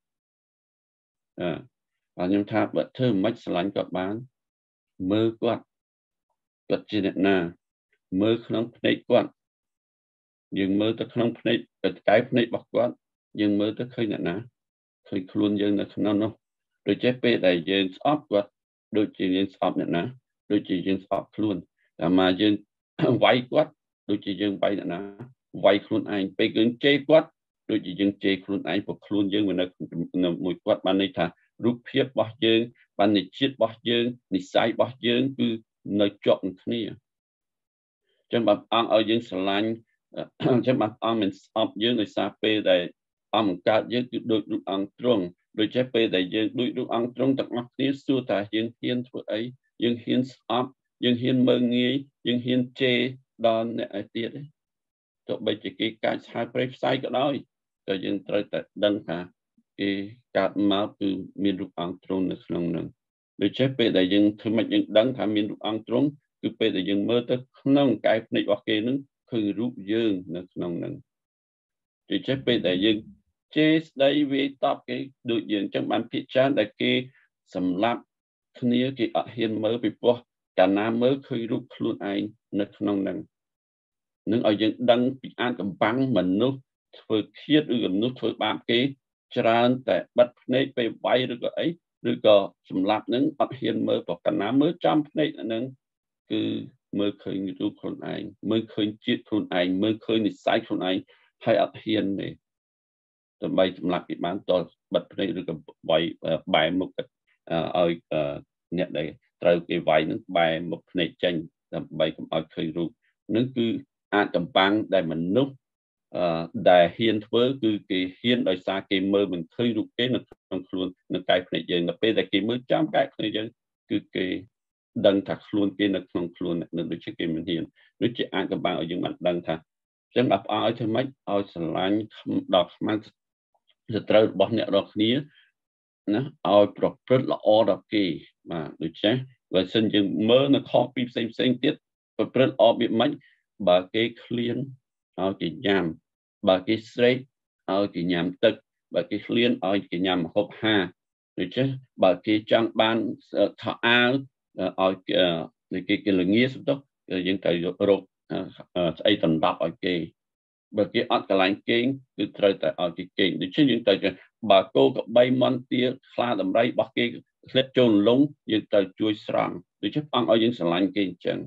và nhưng ta bà thư mách sẵn lạnh các bạn mơ quạt quạt trên nệm nà mơ không phết quạt dương mơ ta không phết cái phết bọc quạt dương mơ ta khơi nệm nà khơi luôn dương là không nó rồi chết bê đại dương sắp quạt đôi chỉ dương sắp nệm nà đôi chỉ dương sắp luôn mà dương vay quát đôi chỉ dương vay nè vay khuôn anh bây giờ chế quát đôi chỉ dương chế khuôn anh và khuôn dương mình là một quát ban này thà rút phiết bao dương ban này chết bao dương này sai bao dương cứ nơi chọn kia cho bạn ăn ở dương sờ lạnh cho bạn ăn mình ấp dương người xa pe đây ăn cả dương đôi đôi ăn trông đôi chế pe đây dương đôi ăn trông tận mắt tiếng xua ta dương hiên thôi ấy dương hiên ấp dương hiên mơ nghĩ dương hiên chê đòn này tiệt đấy tụi bây chỉ cái sai prep sai cái đó rồi dương trời đăng cả cái cát máu từ miền ruộng ăn trốn được lòng nâng rồi chết bây giờ dương thứ mà dương đăng cả miền ruộng ăn trốn cứ bây giờ dương mơ tới nông cái này hoặc kia nó khơi rút dương được lòng nâng rồi chết bây giờ dương chê đây về top cái đội dương trong ban phía trên là cái sầm lap kia cái ở hiên mơ bị bỏ cả nam mới khơi rút luôn anh nó không năng nhưng ở những đăng bị an cầm băng mình nó thôi khiết được nó thôi bám cái tràn tại bắt nàyไปไว้หรือก็ấyหรือก็สำหรับนั้นปักเฮียนเมื่อบอกกันน้ำเมื่อจำในนั้นคือเมื่อเคยรู้คนเองเมื่อเคยจิตคนเองเมื่อเคยนิสัยคนเองให้อักเฮียนเนี่ยต่อไปสำหรับอีกบ้านต่อบัดในหรือก็ไว้ใบมุกเอาเนี่ยได้ត្រូវគេវាយនឹងបែរមកភ្នែកចេញដើម្បីកុំឲ្យឃើញរូបនឹងគឺអាចកំបាំងដែលមនុស្សដែលហ៊ានធ្វើគឺគេហ៊ានដោយសារគេមើលមិនឃើញរូបគេនៅក្នុងខ្លួននៅកាយភ្នែកយើងនៅពេលដែលគេមើលចាំកាយភ្នែកយើងគឺគេដឹងថាខ្លួនគេនៅក្នុងខ្លួននៅដូចជាគេមិនហ៊ានដូចជាអាចកំបាំងឲ្យយើងបានដឹងថាចឹងដល់ផ្អើលធ្វើម៉េចឲ្យស្រឡាញ់ដល់ខ្មាំងសត្រូវរបស់អ្នករាល់គ្នាណាឲ្យប្រព្រឹត្តល្អដល់គេបាទដូច្នេះបើសិនយើងមើលនៅខុសពីផ្សេងទៀតប្រព្រឹត្តល្អវាមិនបើគេឃ្លានឲ្យគេញ៉ាំបើគេស្រេកឲ្យគេញ៉ាំទឹកបើគេឃ្លានឲ្យគេញ៉ាំម្ហូបហាដូច្នេះបើគេចង់បានថោអាវឲ្យគេល្ងាសម្ដុះយើងត្រូវរកស្អីដណ្ដប់ឲ្យគេបើគេអត់កន្លែងគេងគឺត្រូវតែឲ្យគេគេងដូច្នេះយើងត្រូវបើគោកបីមន់ទាខ្លាដំរីរបស់គេធ្លាក់ចូលលងយើងត្រូវជួយស្រង់ដូច្នេះអង្គឲ្យយើងស្រឡាញ់គេអញ្ចឹង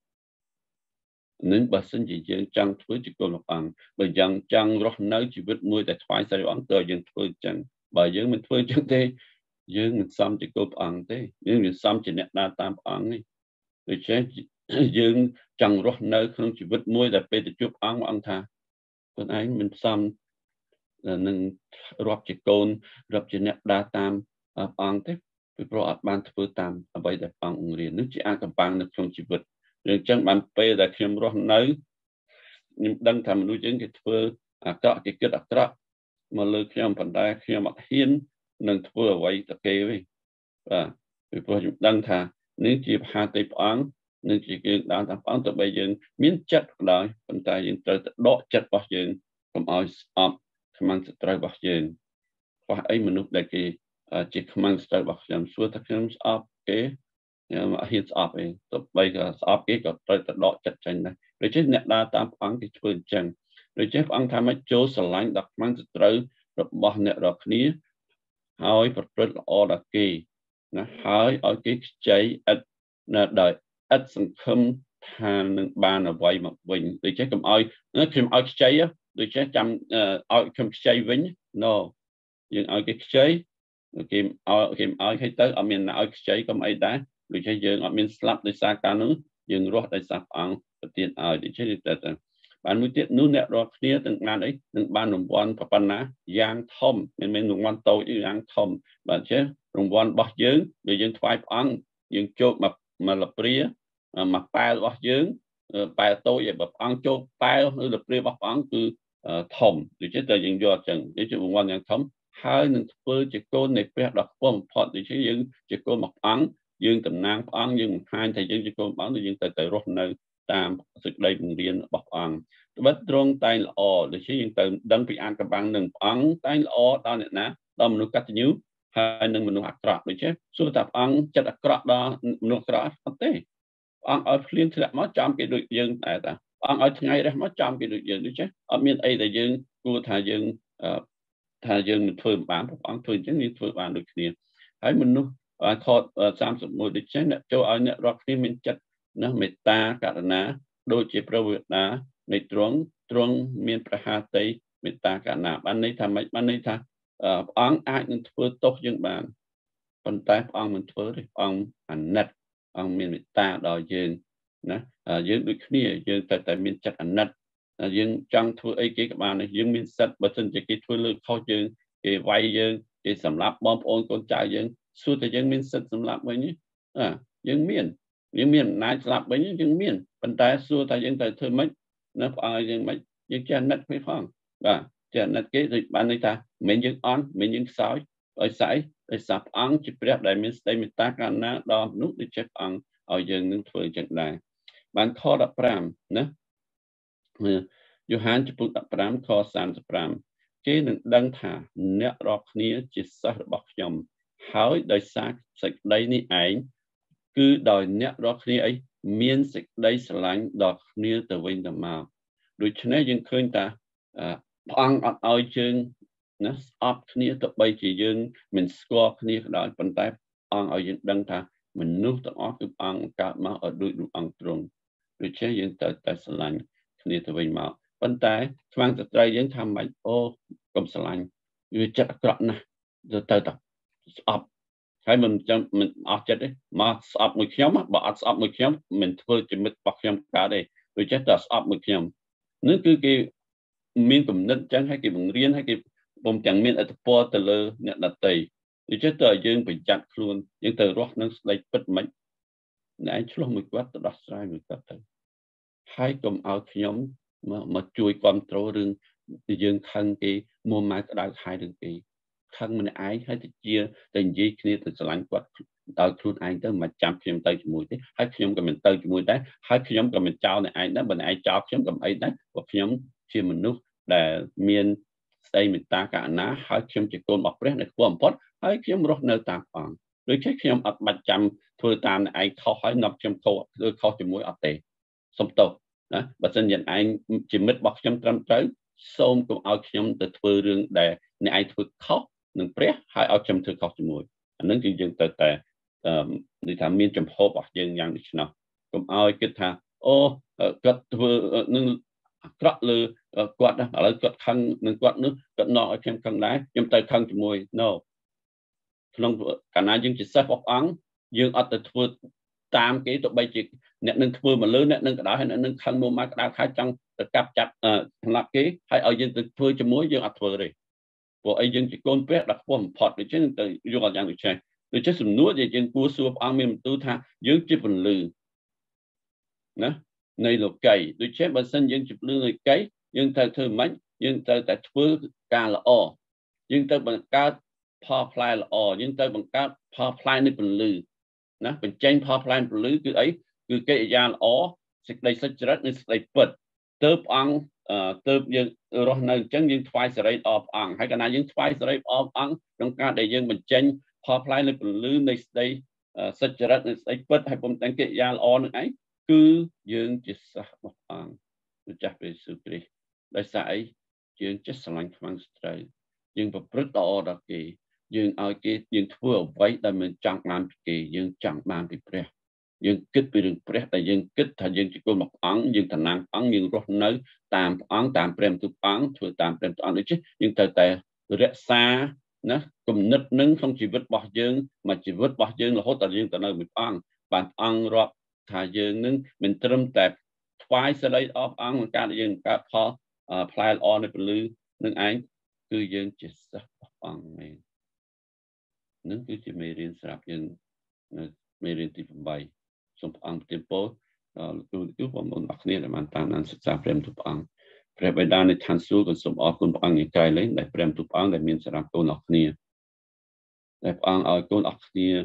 នឹងបើសិនជាយើងចង់ធ្វើជាគោលអង្គបើយ៉ាងចង់រស់នៅជីវិតមួយតែថ្វាយសិរីអង្គទៅយើងធ្វើអញ្ចឹងបើយើងមិនធ្វើអញ្ចឹងទេយើងមិនសមជាគោលអង្គទេយើងមិនសមជាអ្នកដើរតាមអង្គនេះដូច្នេះយើងចង់រស់នៅក្នុងជីវិតមួយដែលពេលទៅជួបអង្គថាខ្លួនឯងមិនសមនឹងរាប់ជាកូនរាប់ជាអ្នកដើរតាមអង្គទេពីព្រោះអត់បានធ្វើតាមអ្វីដែលអង្គបង្រៀននេះជាអាកំបាំងនៅក្នុងជីវិតអញ្ចឹងបានពេលដែលខ្ញុំរស់នៅខ្ញុំដឹងថាមនុស្សយើងគេធ្វើអាក្រក់គេគិតអាក្រក់មកលើខ្ញុំប៉ុន្តែខ្ញុំអត់ហ៊ាននឹងធ្វើអ្វីទៅគេទេបាទពីព្រោះខ្ញុំដឹងថានេះជាមហាទេពអង្គនឹងជាយើងដើរតាមអង្គទៅបីយើងមានចិត្តក៏ដោយប៉ុន្តែយើងត្រូវតែដកចិត្តរបស់យើងកុំឲ្យស្អប់ខ្មាំងសត្រូវរបស់យើងខ្វះអីមនុស្សដែលគេជាខ្មាំងសត្រូវរបស់ខ្ញុំសួរថាខ្ញុំស្អប់គេខ្ញុំអត់ហ៊ានស្អប់ទេទៅបីក៏ស្អប់គេក៏ត្រូវតែដកចិត្តចេញដែរដូច្នេះអ្នកដើរតាមអង្គគេធ្វើអញ្ចឹងដូច្នេះព្រះអង្គថាមកចូលស្រឡាញ់ដល់ខ្មាំងសត្រូវរបស់អ្នករាល់គ្នាហើយប្រព្រឹត្តល្អដល់គេណាហើយឲ្យគេខ្ចីឥតណាដោយឥតសង្ឃឹមថានឹងបានអ្វីមកវិញដូច្នេះកុំឲ្យខ្ញុំឲ្យខ្ចីដូច្នេះចាំឲ្យខ្ញុំខ្ចីវិញ no យើងឲ្យគេខ្ចីគេឲ្យឲ្យទៅអត់មានណាឲ្យខ្ចីកុំអីដែរដូច្នេះយើងអត់មានស្លាប់ដោយសារការនោះយើងរស់ដោយសារព្រះអង្គ tiền ở để chơi được bạn mới tiết nút nẹt đó kia từng ngàn ấy từng ban đồng quan và ban ná giang thom mình đồng quan tàu chứ giang thom bạn chứ đồng quan bọc dưỡng để dân thoại ăn dân chốt mà lập ria mà bài bọc dưỡng bài tôi vậy bọc ăn chốt bài lập ria bọc ăn cứ thom để chứ tới dân do chẳng để cho đồng quan giang thom hai nên phơi chỉ cô này phải đọc phong phật để chứ dân chỉ cô mặc ăn dương tầm nang ăn dương hai thầy dương chỉ cô bán thì dương tới rót nơi tam sự đây mình riêng bọc ăn bất trong tay là để chứ dương từ đăng bị ăn các bạn đừng ăn tay là đó này nè đó mình cắt nhú hai đừng mình học trọ để chứ số tập ăn chất trọ đó mình trọ không thế ăn ở liên thì mất trăm cái được dương tại ta ăn ở ngày đó mất trăm cái được dương đấy chứ ở miền ấy là dương cô thà dương mình thuê bán ăn thuê chứ như thuê bán được tiền hãy mình nu thọ sam sụp một địch chứ nè cho ai nè rock thì mình chất nó mệt ta cả ná đôi chỉ pro việt ná mệt trung miền praha tây mệt ta cả ná ban này tham ban này tha ăn ai nên thuê tốt dương bàn còn tay ăn mình thuê đi ăn ăn nét ăn miền mệt ta đòi dương nè dương được kia dương tại miền chất ăn nét dương trong thuê ấy cái các bạn này dương miền sắt bớt chân chỉ cái thuê lương khó dương cái vay dương cái sắm lắp bom ôn con trai dương suốt thời gian miền sắt sắm lắp với nhỉ dương miền nãy sắm với nhỉ dương miền phần tay suốt thời gian tại thuê mấy nó phải dương mấy dương chân nát phải phong chân nát cái thì bạn này ta mình dương on mình dương sỏi ở sải ở sập ăn chỉ biết đại miền ta cả na đo nút đi check ăn ở dương những thuê chẳng đại bạn kho đập ram nè Johan chỉ bút đập ram kho san đập ram chếនឹងដឹងថាអ្នករាល់គ្នាជាសិស្សរបស់ខ្ញុំហើយដោយសារសេចក្តីនេះឯងគឺដោយអ្នករាល់គ្នាអីមានសេចក្តីស្រឡាញ់ដល់គ្នាទៅវិញទៅមកដូច្នេះយើងឃើញថាព្រះអង្គអត់ឲ្យយើងណាស្អប់គ្នាទៅបីជាយើងមិនស្គាល់គ្នាក៏ដោយប៉ុន្តែអង្គឲ្យយើងដឹងថាមនុស្សទាំងអស់គឺអង្គកើតមកឲ្យដូចរូបអង្គទ្រង់ដូច្នេះយើងត្រូវតែស្រឡាញ់គ្នាទៅវិញមកប៉ុន្តែស្វាងស្ត្រីយើងថាមិនអូកុំស្រឡាញ់វាចិត្តអាក្រក់ណាស់ទៅស្អប់ហើយមិនចាំមិនអស់ចិត្តទេមកស្អប់មួយខ្ញុំបើអត់ស្អប់មួយខ្ញុំមិនធ្វើជាមិត្តរបស់ខ្ញុំកើតទេដូច្នេះតែស្អប់មួយខ្ញុំនេះគឺគេមានគំនិតចឹងហើយគេបង្រៀនហើយគេពុំទាំងមានអត្ថប្រយោជន៍ទៅលើអ្នកដទៃដូច្នេះតើយើងប្រយ័ត្នខ្លួនយើងទៅរស់នឹងស្ដីពិតមិនណែឆ្លោះមួយគាត់ទៅដោះស្រាយមួយគាត់ទៅហើយកុំឲ្យខ្ញុំមកជួយគ្រប់គ្រងរឿងយើងខឹងគេមុំមកក្តៅហើយរឿងគេខឹងម្នាក់ឯងហើយទៅជាទៅនិយាយគ្នាទៅស្រឡាញ់គាត់ដល់ខ្លួនឯងទៅមិនចាំខ្ញុំទៅជាមួយទេហើយខ្ញុំក៏មិនទៅជាមួយដែរហើយខ្ញុំក៏មិនចោលអ្នកឯងដែរបើអ្នកឯងចោលខ្ញុំក៏មិនអីដែរព្រោះខ្ញុំជាមនុស្សដែលមានស្ដីមេត្តាករុណាហើយខ្ញុំជាកូនរបស់ព្រះដែលខ្ពស់បំផុតហើយខ្ញុំរស់នៅតាមអង្គដូច្នេះខ្ញុំអត់បាច់ចាំធ្វើតាមអ្នកឯងខុសហើយនាំខ្ញុំខុសជាមួយអត់ទេសុំទោសណាបើសិនជាឯងជាមិត្តរបស់ខ្ញុំត្រឹមត្រូវសូមកុំឲ្យខ្ញុំទៅធ្វើរឿងដែលអ្នកឯងធ្វើខុសនឹងព្រះហើយឲ្យខ្ញុំធ្វើខុសជាមួយអានឹងគឺយើងទៅតែនិយាយថាមានចំហរបស់យើងយ៉ាងដូច្នោះកុំឲ្យគិតថាអូគាត់ធ្វើនឹងអាក្រក់លើគាត់ណាឥឡូវគាត់ខឹងនឹងគាត់នោះគាត់នាំឲ្យខ្ញុំខឹងដែរខ្ញុំទៅខឹងជាមួយ no ក្នុងកាលណាយើងជាសិស្សរបស់អង្គយើងអត់ទៅធ្វើតាមគេទៅបីជាអ្នកនឹងធ្វើមកលើអ្នកនឹងកដោហើយអ្នកនឹងខឹងមកមកក្តៅខែចង់ទៅកាប់ចាប់សម្លាប់គេហើយឲ្យយើងទៅធ្វើជាមួយយើងអត់ធ្វើទេព្រោះអីយើងជាកូនព្រះដ៏ខ្ពស់បំផុតដូច្នេះទៅយកអត់យ៉ាងដូចនេះដូច្នេះសំណួរដែលយើងគួរសួរព្រះអង្គមានបន្ទូលថាយើងជាពលឺណានៃលោកីដូច្នេះបើសិនយើងជាពលឺនៃលោកីយើងត្រូវធ្វើម៉េចយើងត្រូវតែធ្វើការល្អយើងត្រូវបង្កើតផលផ្លែល្អយើងត្រូវបង្កើតផលផ្លែនៃពលឺណាបញ្ចេញផលផ្លែពលឺគឺអីគឺកិរិយាល្អសេចក្តីសុចរិតនិងសេចក្តីពិតទើបអង្គទើបយើងរស់នៅអញ្ចឹងយើងថ្វាយសេរីអបអង្គហើយកាលណាយើងថ្វាយសេរីអបអង្គក្នុងការដែលយើងបញ្ចេញផលផ្លែនៃពលឺនៃសេចក្តីសុចរិតនិងសេចក្តីពិតហើយពុំទាំងកិរិយាល្អនឹងឯងគឺយើងជាសិស្សរបស់អង្គម្ចាស់ព្រះយេស៊ូវគ្រីស្ទដោយសារអីយើងចេះស្រឡាញ់ខ្មាំងស្ត្រីយើងប្រព្រឹត្តល្អដល់គេយើងឲ្យគេយើងធ្វើអ្វីដែលមិនចង់បានពីគេយើងចង់បានពីព្រះយើងគិតពីរឿងព្រះតែយើងគិតថាយើងជាកូនរបស់អង្គយើងតំណាងអង្គយើងរស់នៅតាមអង្គតាមព្រះបន្ទូលអង្គធ្វើតាមព្រះបន្ទូលអង្គដូច្នេះយើងត្រូវតែរក្សាណាគំនិតនឹងក្នុងជីវិតរបស់យើងមួយជីវិតរបស់យើងរហូតដល់យើងទៅនៅមួយអង្គបានអង្គរាប់ថាយើងនឹងមិនត្រឹមតែ twice sẽ lấy off ăn một cái dương cả phò play on để lưu nâng anh cứ dương chỉ sắp bằng mình nâng cứ chỉ mê riêng sạp dương mê riêng tìm bài xong ăn tempo cứ vào một đặc biệt là man tan ăn sắp sạp rem tụp ăn rem bài đàn để thanh số còn xong ở con ăn những cái lấy để rem tụp ăn để miễn sạp con đặc biệt để ăn ở con đặc biệt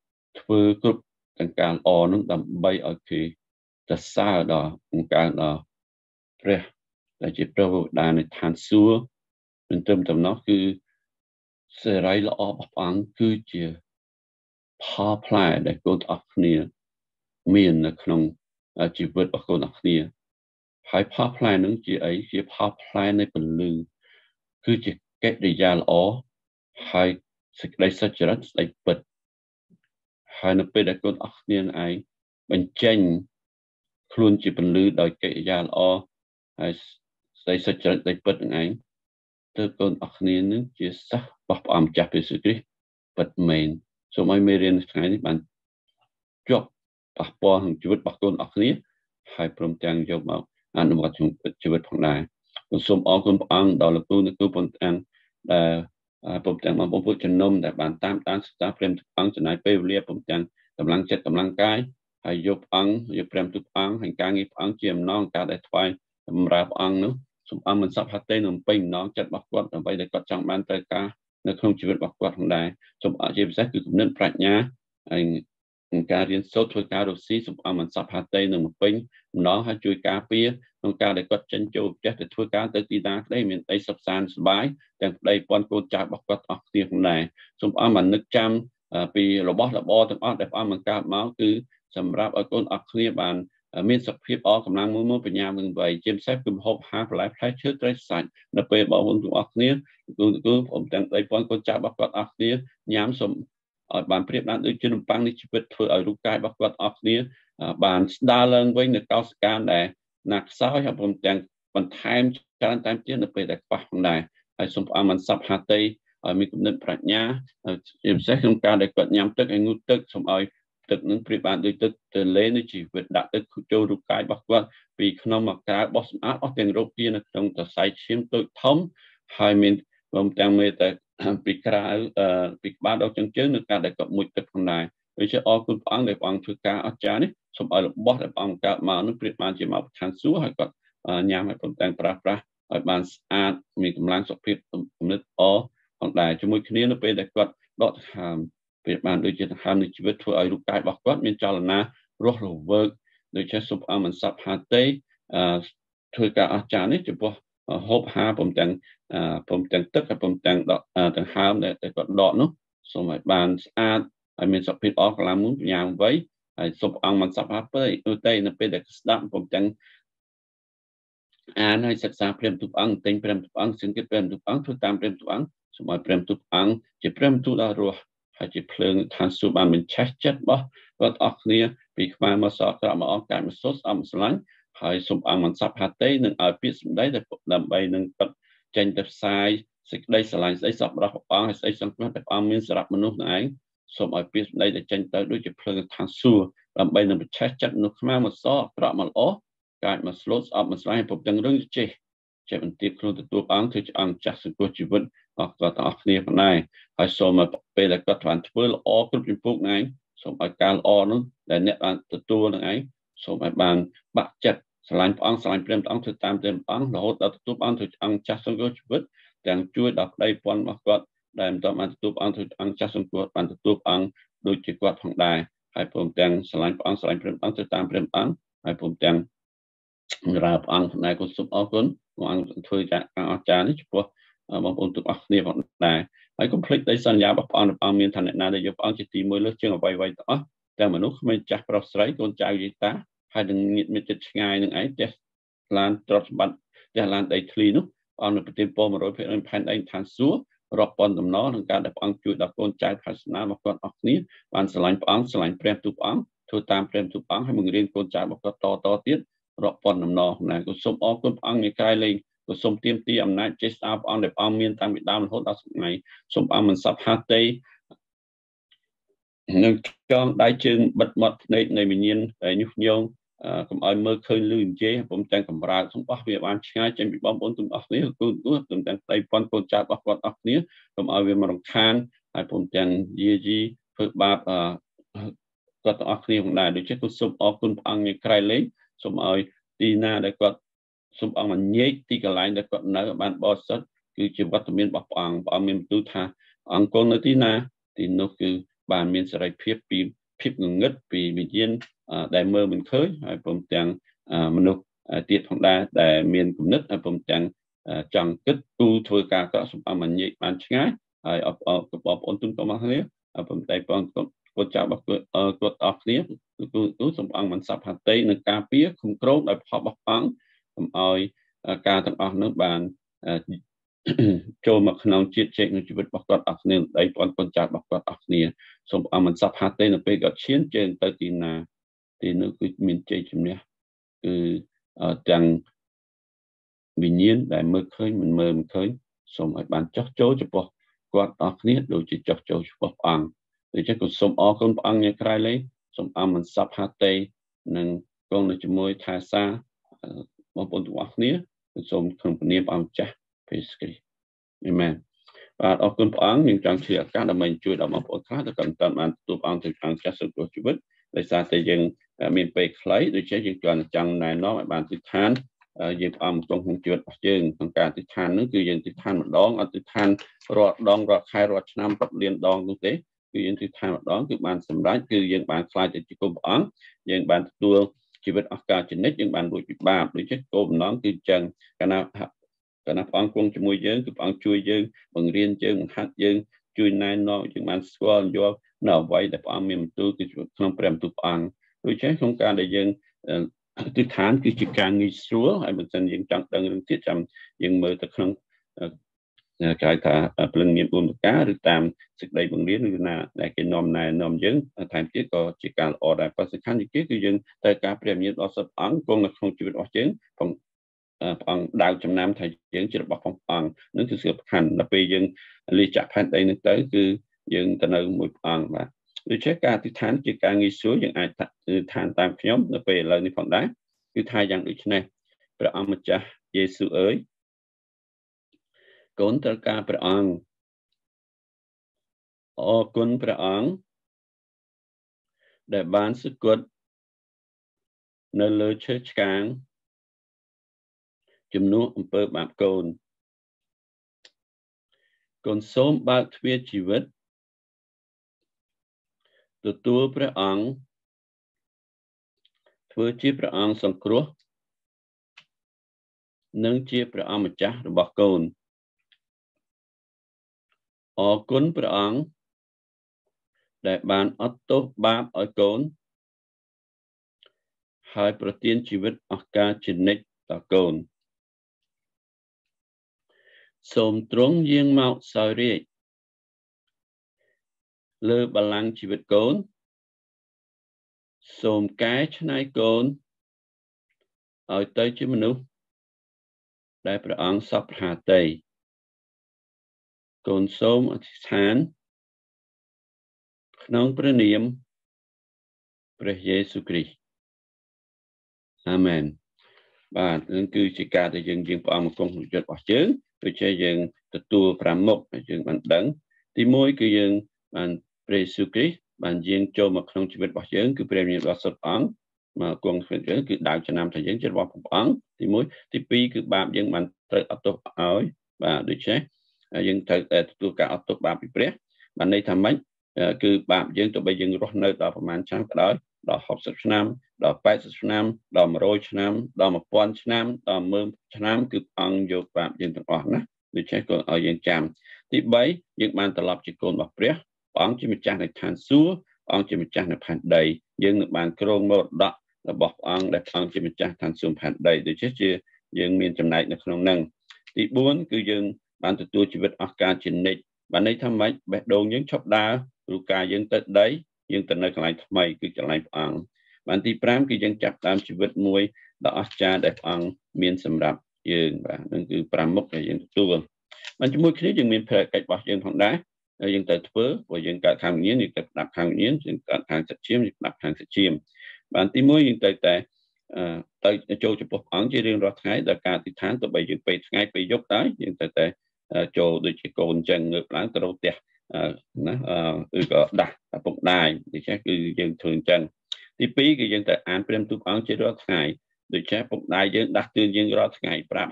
vừa cướp càng càng o nó đầm bay ở khiจะซาดองการเปรียแต่จิตประวัติดาในทานซัวเป็นเติมตำนอกคือเสรีละออบอังคือจะพาพลายได้กดอักเนียมีนในขนมจีบดอักอักเนียภายพาพลายนั้นจีไอจีพาพลายในเป็นลือคือจะแก้ได้ยาละอภายสิ่งใดสัจรัตได้เปิดภายในเป็นได้กดอักเนียไอเป็นเจนคลุนจีเป็นลือโดยเกี่ยาลอให้ใส่สัจจะได้เปิดไงเธอคนอักนี้นึกจีสักปับอามจับไปสุดที่เปิดเมนสมัยเมรินไงนี่มันจบปับปอของชีวิตปักคนอักนี้ให้พร้อมจังยกมาอันวัตถุชีวิตของนายคนสมอคนปังดาวละกูนึกกูปนจังแต่ปนจังมาปนพูดจนนมแต่บานตามสตาร์เฟรมปังจะนายไปเรียบปนจังกำลังเจ็ดกำลังกายให้ยกอังยกเปรมตุกอังให้การงีบอังเจียมน้องการได้ถวายทำราบอังนู้สมอังมันสับฮัตเต้นมปิงน้องจัดบักวัดไปได้กัดจังมันเตยกาในคงชีวิตบักวัดของใดสมอาชีพแท้คือกุมเนินปรัชญาการเรียนโซทการดูซีสมอังมันสับฮัตเต้นมปิงน้องให้ช่วยกาเปียน้องการได้กัดจันโจจะได้ช่วยการเตยตีนาได้เหมือนได้สับสานสบายแต่ได้ปอนโกจ่าบักวัดออกเสียงของใดสมอังมันนึกจำปีระบอบตั้งอ้อแต่อังมันกาเมาคือสำหรับคนอักเนียบานมีสักพิบออกกำลังมือปัญญาเมืองใบเจมส์เซฟกุมหกหาหลายพลายเชื้อไตรสันนับไปบอกคนถูกอักเนียกูผมแต่งใจปอนคนจ่าบักวัดอักเนียย้ำสมบานเพียบนั้นด้วยจุดปังในชีวิตเพื่อเอาลูกกายบักวัดอักเนียบานดาลังไว้ในเก้าสการแต่หนักซ้ายครับผมแต่งบันไทม์การแต่งเตี้ยนับไปแต่ปักของใดไอ้สมอามันสับหาเตยมีกำเนิดปรัชญาเจมส์เซฟกุมการได้กดย้ำตึกไอ้งูตึกสมเอาตึกนั้นปริบานโดยตึกเตลในชีวิตดักตึกโจรูกายบักว่าปีขนมกาบอสอาร์ออกแต่งรูปเพียนตรงต่อสายเชื่อมตัวทอมไฮมินผมแต่งเมื่อแต่ปีกราปีบ้านเราจังเจอในการได้กับมุดตึกของนายโดยเฉพาะคุณฟังได้ฟังทุกการอาจารย์นี่สมเอาบอสได้ฟังการมานุปริบานจะมาทานสู้ให้กับยามให้ผมแต่งปราบให้บานอาร์มีกำลังสกปรกผมนึกของนายจมูกนี้นั่นเป็นแต่ก็ดอทหามเปรียบมันโดยจะทำในชีวิตทั่วอายุกายบักวัดมีจารณะรถหลวงเวิร์กโดยใช้สุภาพมันสับหาเต้ช่วยการอาจารย์นี่จะบอกฮบหาผมแต่งตึกกับผมแต่งดอกแต่งหามแต่ก็ดอกนู้สมัยบานอาร์มีสับพิษออกลามุนยางไว้สุภาพมันสับหาเต้เต้นั่นเป็นแต่สตัมผมแต่งให้ศึกษาเปรียบทุกอังเต็งเปรียบทุกอังสิ่งที่เปรียบทุกอังทุกตามเปรียบทุกอังสมัยเปรียบทุกอังจะเปรียบทุกดาวรัวให้จะเพลิงทานสูบมันชัดจัดบ่วัดออกเนี่ยปีกมาสอบกลับมาออกการมาสดสลังให้สมอังมันสับหาเต้หนึ่งเอาพิษได้แต่ดำใบหนึ่งตัดเจนแต่ทรายสิ่งได้สลายได้สับรับอังให้ได้สังเกตแต่อังมีสลับมนุษย์ไหนสมเอาพิษได้แต่เจนแต่ด้วยจะเพลิงทานสูบดำใบหนึ่งชัดจัดนุขมาสอบกลับมาออกการมาสลดอับมาสลายผมจังเรื่องเจ็บมันติดโคลนตัวอังที่จะอังจัดสุขชีวิตออกก็ต้องออกเนี่ยคนไหนให้สมมาเป็นแล้วก็ฐานทั่วละออกก็เป็นพวกไหนสมอาการอ่อนนั้นแต่เนี่ยตัวไหนสมบางบาดเจ็บสลายอังสลายเปลี่ยนอังถือตามเต็มอังแล้วตัวอังถืออังจัดสุขชีวิตแต่ช่วยดับได้ปอนมาก็ได้ต่อมาตัวอังถืออังจัดสุขชีวิตปันตัวอังโดยจิตวัดของได้ให้ผมแต่งสลายอังสลายเปลี่ยนอังถือตามเปลี่ยนอังให้ผมแต่งราบอังในกุศลอังคนอังถือจากอาจารย์นี่เฉพาะบางคนตุกอักเนี่ยของนายไอ้ก็พลิกได้สัญญาแบบอังมีฐานะนาได้ยกอังจิตตีมือเลือกเชื่อเอาไว้ต่อแต่มนุษย์ไม่จับปรับใส่คนใจดีตาให้ดึงมีจิตง่ายหนึ่งไอ้เด็กลานตรวจบัตรเด็กลานได้คลีนุอังในปฏิบัติมาโดยเพื่อนแผ่นได้ทานซัวรอบปอนตำน้อทางการดับอังจุดดับคนใจภาษณามาก่อนอักนี้บานสลายอังสลายเปรมตุกอังทั่วตามเปรมตุกอังให้มึงเรียนคนใจมาก็ต่อติดรอบปอนตำน้อไหนก็สมออกคนอังในกายเลยก็สมเตรียมตีอำนาจเจสอาบอังเด็บอังเมียนตามบิดามโหดเอาสมัยสมอังมันสับฮาเตยหนึ่งจองได้จึงบัดหมดในมิเนียนในยุคยงកុំឲ្យមើលឃើញលឺនិយាយខ្ញុំទាំងកម្រើករបស់វាបានឆ្ងាយចេញពីបងប្អូនទាំងអស់គ្នាគឺខ្ញុំទាំងប្តីប៉ុនកូនចៅរបស់គាត់អស់គ្នាកុំឲ្យវាមករំខានហើយខ្ញុំទាំងយាយីធ្វើបាបគាត់ទាំងអស់គ្នាផងដែរដូច្នេះខ្ញុំសូមអរគុណព្រះអង្គនៃក្រៃលែងសូមឲ្យទីណាដែលគាត់សូមអង្គមកញែកទីកន្លែងដែលគាត់នៅបានបរិសុទ្ធគឺជាវត្តមានរបស់ព្រះអង្គព្រះអង្គមានបន្ទូលថាអង្គគង់នៅទីណាទីនោះគឺបានមានសេរីភាពពីភាពងងឹតពីវិញ្ញាណដែលមើលមិនឃើញហើយព្រមទាំងមនុស្សទៀតផងដែរដែលមានគំនិតហើយព្រមទាំងចង់គិតគូធ្វើការកក់សម្បត្តិញែកបានឆ្ងាយហើយបងប្អូនទុំទាំងអស់គ្នាព្រមទាំងបងគាត់ចៅរបស់គាត់អស់គ្នាគឺសម្បត្តិមិនសັບហត្ថីនឹងការពារគុំក្រងដោយផលរបស់អង្គកុំឲ្យការទាំងអស់នោះបានចូលមកក្នុងជាតិជ័យក្នុងជីវិតរបស់គាត់អស់គ្នាដីបងកូនចៅរបស់គាត់អស់គ្នាសូមអង្គមិនសັບហត្ថីនៅពេលគាត់ឈានជើងទៅទីណាទីនោះគឺមានជ័យជំនះគឺទាំងវិញ្ញាណដែលមើលឃើញមិនមើលមិនឃើញសូមឲ្យបានចោះចូលចំពោះគាត់អស់គ្នាដូចជាចោះចូលចំពោះព្រះអង្គដូច្នេះក៏សូមអរគុណព្រះអង្គញ៉ាំក្រៃលែងសូមអង្គមិនសັບហត្ថីនិងគង់នៅជាមួយថែសាបងប្អូនទាំងអស់គ្នាសូមក្នុងព្រះនាមព្រះម្ចាស់ព្រះយេស៊ូវគ្រីស្ទអាមែនបាទអរគុណព្រះអង្គយើងចង់ជាឱកាសដើម្បីជួយដល់បងប្អូនខ្លះទៅកាន់តាមបានទទួលអង្គទៅអង្គចាស់សុខជីវិតដោយសារតែយើងមានពេលខ្លីដូច្នេះយើងគ្រាន់តែចង់ណែនាំឲ្យបានទិដ្ឋានយើងផ្អមក្នុងជីវិតរបស់យើងក្នុងការទិដ្ឋាននោះគឺយើងទិដ្ឋានម្ដងអត់ទិដ្ឋានរាល់ដងរាល់ខែរាល់ឆ្នាំ10លានដងនោះទេគឺយើងទិដ្ឋានម្ដងគឺបានសម្រេចគឺយើងបានខ្លាចទៅជាគុំព្រះអង្គយើងបានទទួលជីវិតអស់កលជានិច្ចយើងបានរួចពីបាបដូច្នេះគោលបំណងគឺចឹងកាលណាព្រះអង្គគង់ជាមួយយើងគឺព្រះអង្គជួយយើងបង្រៀនយើងបង្ហាត់យើងជួយណែនាំយើងបានស្គាល់យល់នៅអ្វីដែលព្រះអង្គមានបន្ទូលគឺក្នុងព្រះបន្ទូលព្រះអង្គដូច្នេះក្នុងការដែលយើងទិដ្ឋានគឺជាការងាយស្រួលហើយបើមិនយើងចង់ដឹងរឿងទៀតចាំយើងមើលទៅក្នុងគេថាព្រលឹងមាន4ប្រការឬតាមសេចក្តីបង្រៀនឬណាដែលគេនាំណែនាំយើងថែមទៀតក៏ជាការល្អដែរប៉ុន្តែសំខាន់ជាងគេគឺយើងត្រូវការព្រះវិញ្ញាណដ៏សុទ្ធព្រះអង្គគង់នៅក្នុងជីវិតរបស់យើងព្រះអង្គដៅចំណាំថាយើងជារបស់ព្រះអង្គនឹងគឺសំខាន់ដល់ពេលយើងលាចាក់ផែនដីនេះទៅគឺយើងទៅនៅមួយព្រះអង្គបាទដូច្នេះការអធិដ្ឋានជាការងាយស្រួលយើងអាចឋានតាមខ្ញុំនៅពេលឥឡូវនេះផងដែរគឺថាយ៉ាងដូចនេះព្រះអង្គម្ចាស់យេស៊ូវអើយកូនត្រូវការព្រះអង្គអរគុណព្រះអង្គដែលបានសគត់នៅលើឈើឆ្កាងជំនួសអំពើបាបកូនកូនសូមបើកទ្វារជីវិតទទួលព្រះអង្គធ្វើជាព្រះអង្គសង្គ្រោះនិងជាព្រះអង្គម្ចាស់របស់កូនអរគុណព្រះអង្គដែលបានអត់ទោសបាបឲ្យកូនហើយប្រទានជីវិតអស់កលជានិច្ចដល់កូនសូមទ្រង់យាងមកសោយរាជ្យលើបល្ល័ង្កជីវិតកូនសូមកែច្នៃកូនឲ្យទៅជាមនុស្សដែលព្រះអង្គសពហាតីកូនសូមអធិដ្ឋានក្នុងព្រះនាមព្រះយេស៊ូវគ្រីស្ទអាមែនបាទនឹងគឺជាការដែលយើងព្រះអង្គមកគង់ក្នុងចិត្តរបស់យើងដូចជាយើងទទួល5មុខយើងបានដឹងទី1គឺយើងបានព្រះយេស៊ូវគ្រីស្ទបានយាងចូលមកក្នុងជីវិតរបស់យើងគឺព្រះវិញ្ញាណដ៏សុទ្ធអង្គមកគង់ក្នុងយើងគឺដៅចំណាំថាយើងជារបស់ព្រះអង្គទី1ទី2គឺបាបយើងបានត្រូវអត់ទោសឲ្យបាទដូច្នេះយើងត្រូវតែទទួលការអត់ទោសបាបពីព្រះបានន័យថាម៉េចគឺបាបយើងទោះបីយើងរស់នៅដល់ប្រហែលឆ្នាំក៏ដោយដល់60ឆ្នាំដល់80ឆ្នាំដល់100ឆ្នាំដល់1000ឆ្នាំដល់10000ឆ្នាំគឺអង្គយកបាបយើងទាំងអស់ណាដូច្នេះក៏ឲ្យយើងចាំទី3យើងបានត្រឡប់ជាកូនរបស់ព្រះអង្គជាម្ចាស់នៃឋានសួគ៌អង្គជាម្ចាស់នៃផែនដីយើងនឹងបានគ្រងមរតករបស់ព្រះអង្គដែលព្រះអង្គជាម្ចាស់ឋានសួគ៌ផែនដីដូច្នេះជាយើងមានចំណែកនៅក្នុងហ្នឹងទី4គឺយើងបានទទួលជីវិតអស់កលជានិច្ចបានន័យថាម៉េចបេះដូងយើងឈប់ដើរព្រោះការយើងទៅដីយើងទៅនៅកន្លែងថ្មីគឺកន្លែងព្រះអង្គបានទី5គឺយើងចាប់តាមជីវិតមួយដ៏អស្ចារ្យដែលព្រះអង្គមានសម្រាប់យើងបាទនឹងគឺ5មុខដែលយើងទទួលបានជាមួយគ្នាយើងមានភារកិច្ចរបស់យើងផងដែរយើងទៅធ្វើព្រោះយើងកើតខាងវិញ្ញាណយើងទៅស្ដាប់ខាងវិញ្ញាណយើងកើតខាងសច្ចាយើងស្ដាប់ខាងសច្ចាបានទី1យើងទៅតែ tới châu cho bố ẩn chỉ riêng ra ngày đã cả thì tháng từ bây giờ bây ngày bây dục tới nhưng tại châu đôi chỉ còn chân ngược lại từ đầu tiệt nó có đặt bụng đài thì chắc cứ dân thường chân thì phí cái dân tại an prem tu ẩn chỉ ra ngày để chắc bụng đài dân đặt tiền dân ra ngày prap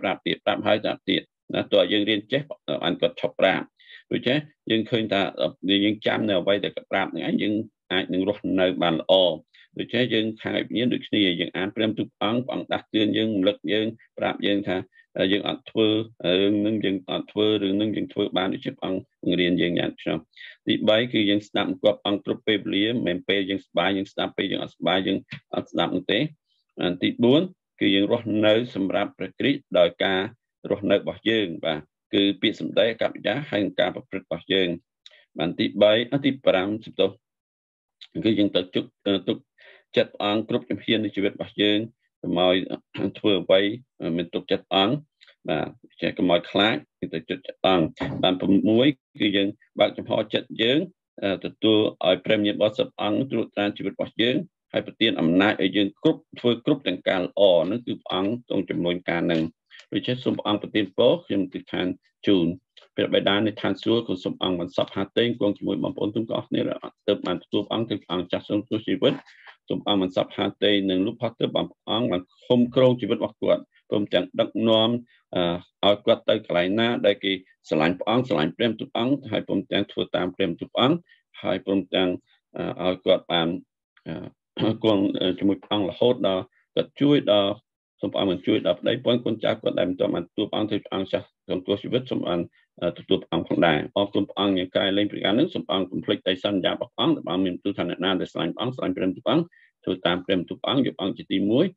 hai tiệt nóตัวdân riêng chết anh có chọc ra rồi chứ dân khơi ta dân chăm nào vay để các prap này dân ai đừng rót nơi bàn o rồi chứ dân khai biến được gì dân an prem tu ẩn bằng đặt tiền dân lực dân prap dân tha dân ăn thưa nâng dân ăn thưa rồi nâng dân thưa ban để chụp ăn riêng dân nhận xong thì bây khi dân snap quặp ăn trope blia men pe dân spy dân snap pe dân spy dân snap tế thì 4 គឺយើងរស់នៅសម្រាប់ព្រះគ្រីស្ទដោយការរស់នៅរបស់យើងបាទគឺពាក្យសម្ដីកប្បកិរិយាហើយការប្រព្រឹត្តរបស់យើងបានទី3ទី5សំទោសគឺយើងទៅទុកចិត្តអង្គគ្រប់ជំហាននៃជីវិតរបស់យើងកុំឲ្យធ្វើអ្វីមិនទុកចិត្តអង្គបាទចេះកុំឲ្យខ្លាចគឺទៅចិត្តអង្គបាន6គឺយើងបើកចំហចិត្តយើងទទួលឲ្យព្រះញាតិបរិសុទ្ធអង្គត្រួតត្រាជីវិតរបស់យើងហើយប្រទានអំណាចឲ្យយើងធ្វើគ្រប់ទាំងការល្អនោះគឺព្រះអង្គទ្រង់ជំនួយការនឹងដូច្នេះសូមព្រះអង្គប្រទានពរខ្ញុំទិដ្ឋានជូនព្រះបិតានៃឋានសួគ៌ក៏សូមអង្គបានសពហាតេងគង់ជាមួយបងប្អូនទាំងអស់គ្នាទើបបានទទួលព្រះអង្គទៅអង្គចាស់សូមទូជីវិតសូមអង្គបានសពហាតេងនឹងលោកផាត់ទៅបងអង្គបានឃុំក្រងជីវិតរបស់គាត់ព្រមទាំងដឹកនាំឲ្យគាត់ទៅកន្លែងណាដែលគេស្រឡាញ់ព្រះអង្គស្រឡាញ់ព្រះទូអង្គហើយព្រមទាំងធ្វើតាមព្រះទូអង្គហើយព្រមទាំងឲ្យគាត់បានគង់ជាមួយព្រះអង្គរហូតដល់គាត់ជួយដល់សូមព្រះអង្គជួយដល់ប្តីប្រពន្ធកូនចៅគាត់ដែលមិនទាន់បានទទួលព្រះអង្គធ្វើព្រះអង្គចាស់ក្នុងទស្សជីវិតសូមបានទទួលព្រះអង្គផងដែរអរគុណព្រះអង្គយ៉ាងកាយលែងពីការនឹងសូមព្រះអង្គកុំភ្លេចដីសន្យារបស់ព្រះអង្គដែលបានមានទូឋានៈណាដែលស្រឡាញ់ព្រះអង្គស្រឡាញ់ព្រះទូអង្គធ្វើតាមព្រះទូអង្គយកអង្គជាទី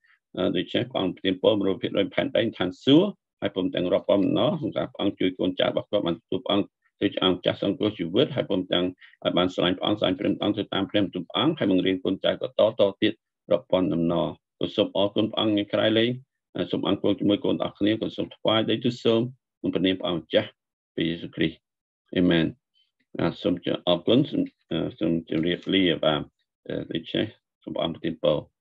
1ដូច្នេះព្រះអង្គប្រទានពរមនោភាពដោយផែនដីឋានសួគ៌ហើយព្រមទាំងរាប់បំណងសូមព្រះអង្គជួយកូនចៅរបស់គាត់បានទទួលព្រះអង្គធ្វើអង្គចាស់ក្នុងទស្សជីវិតហើយព្រមទាំងឲ្យបានស្រឡាញ់ព្រះអង្គស្រឡាញ់ព្រះអង្គធ្វើតាមព្រះទូអង្គហើយបង្រៀនកូនចៅក៏តទៀតរាប់ពាន់ដំណរក៏សូមអរគុណព្រះអង្គនៃក្រៃលែងសូមអង្គគង់ជាមួយកូនអរគ្នាក៏សូមថ្វាយដីទូសូមក្នុងព្រះនាមព្រះអង្គចាស់ព្រះយេស៊ូវគ្រីស្ទអាមែនសូមអរគុណសូមជម្រាបលាបាទដូច្នេះសូមព្រះអង្គប្រទានពរ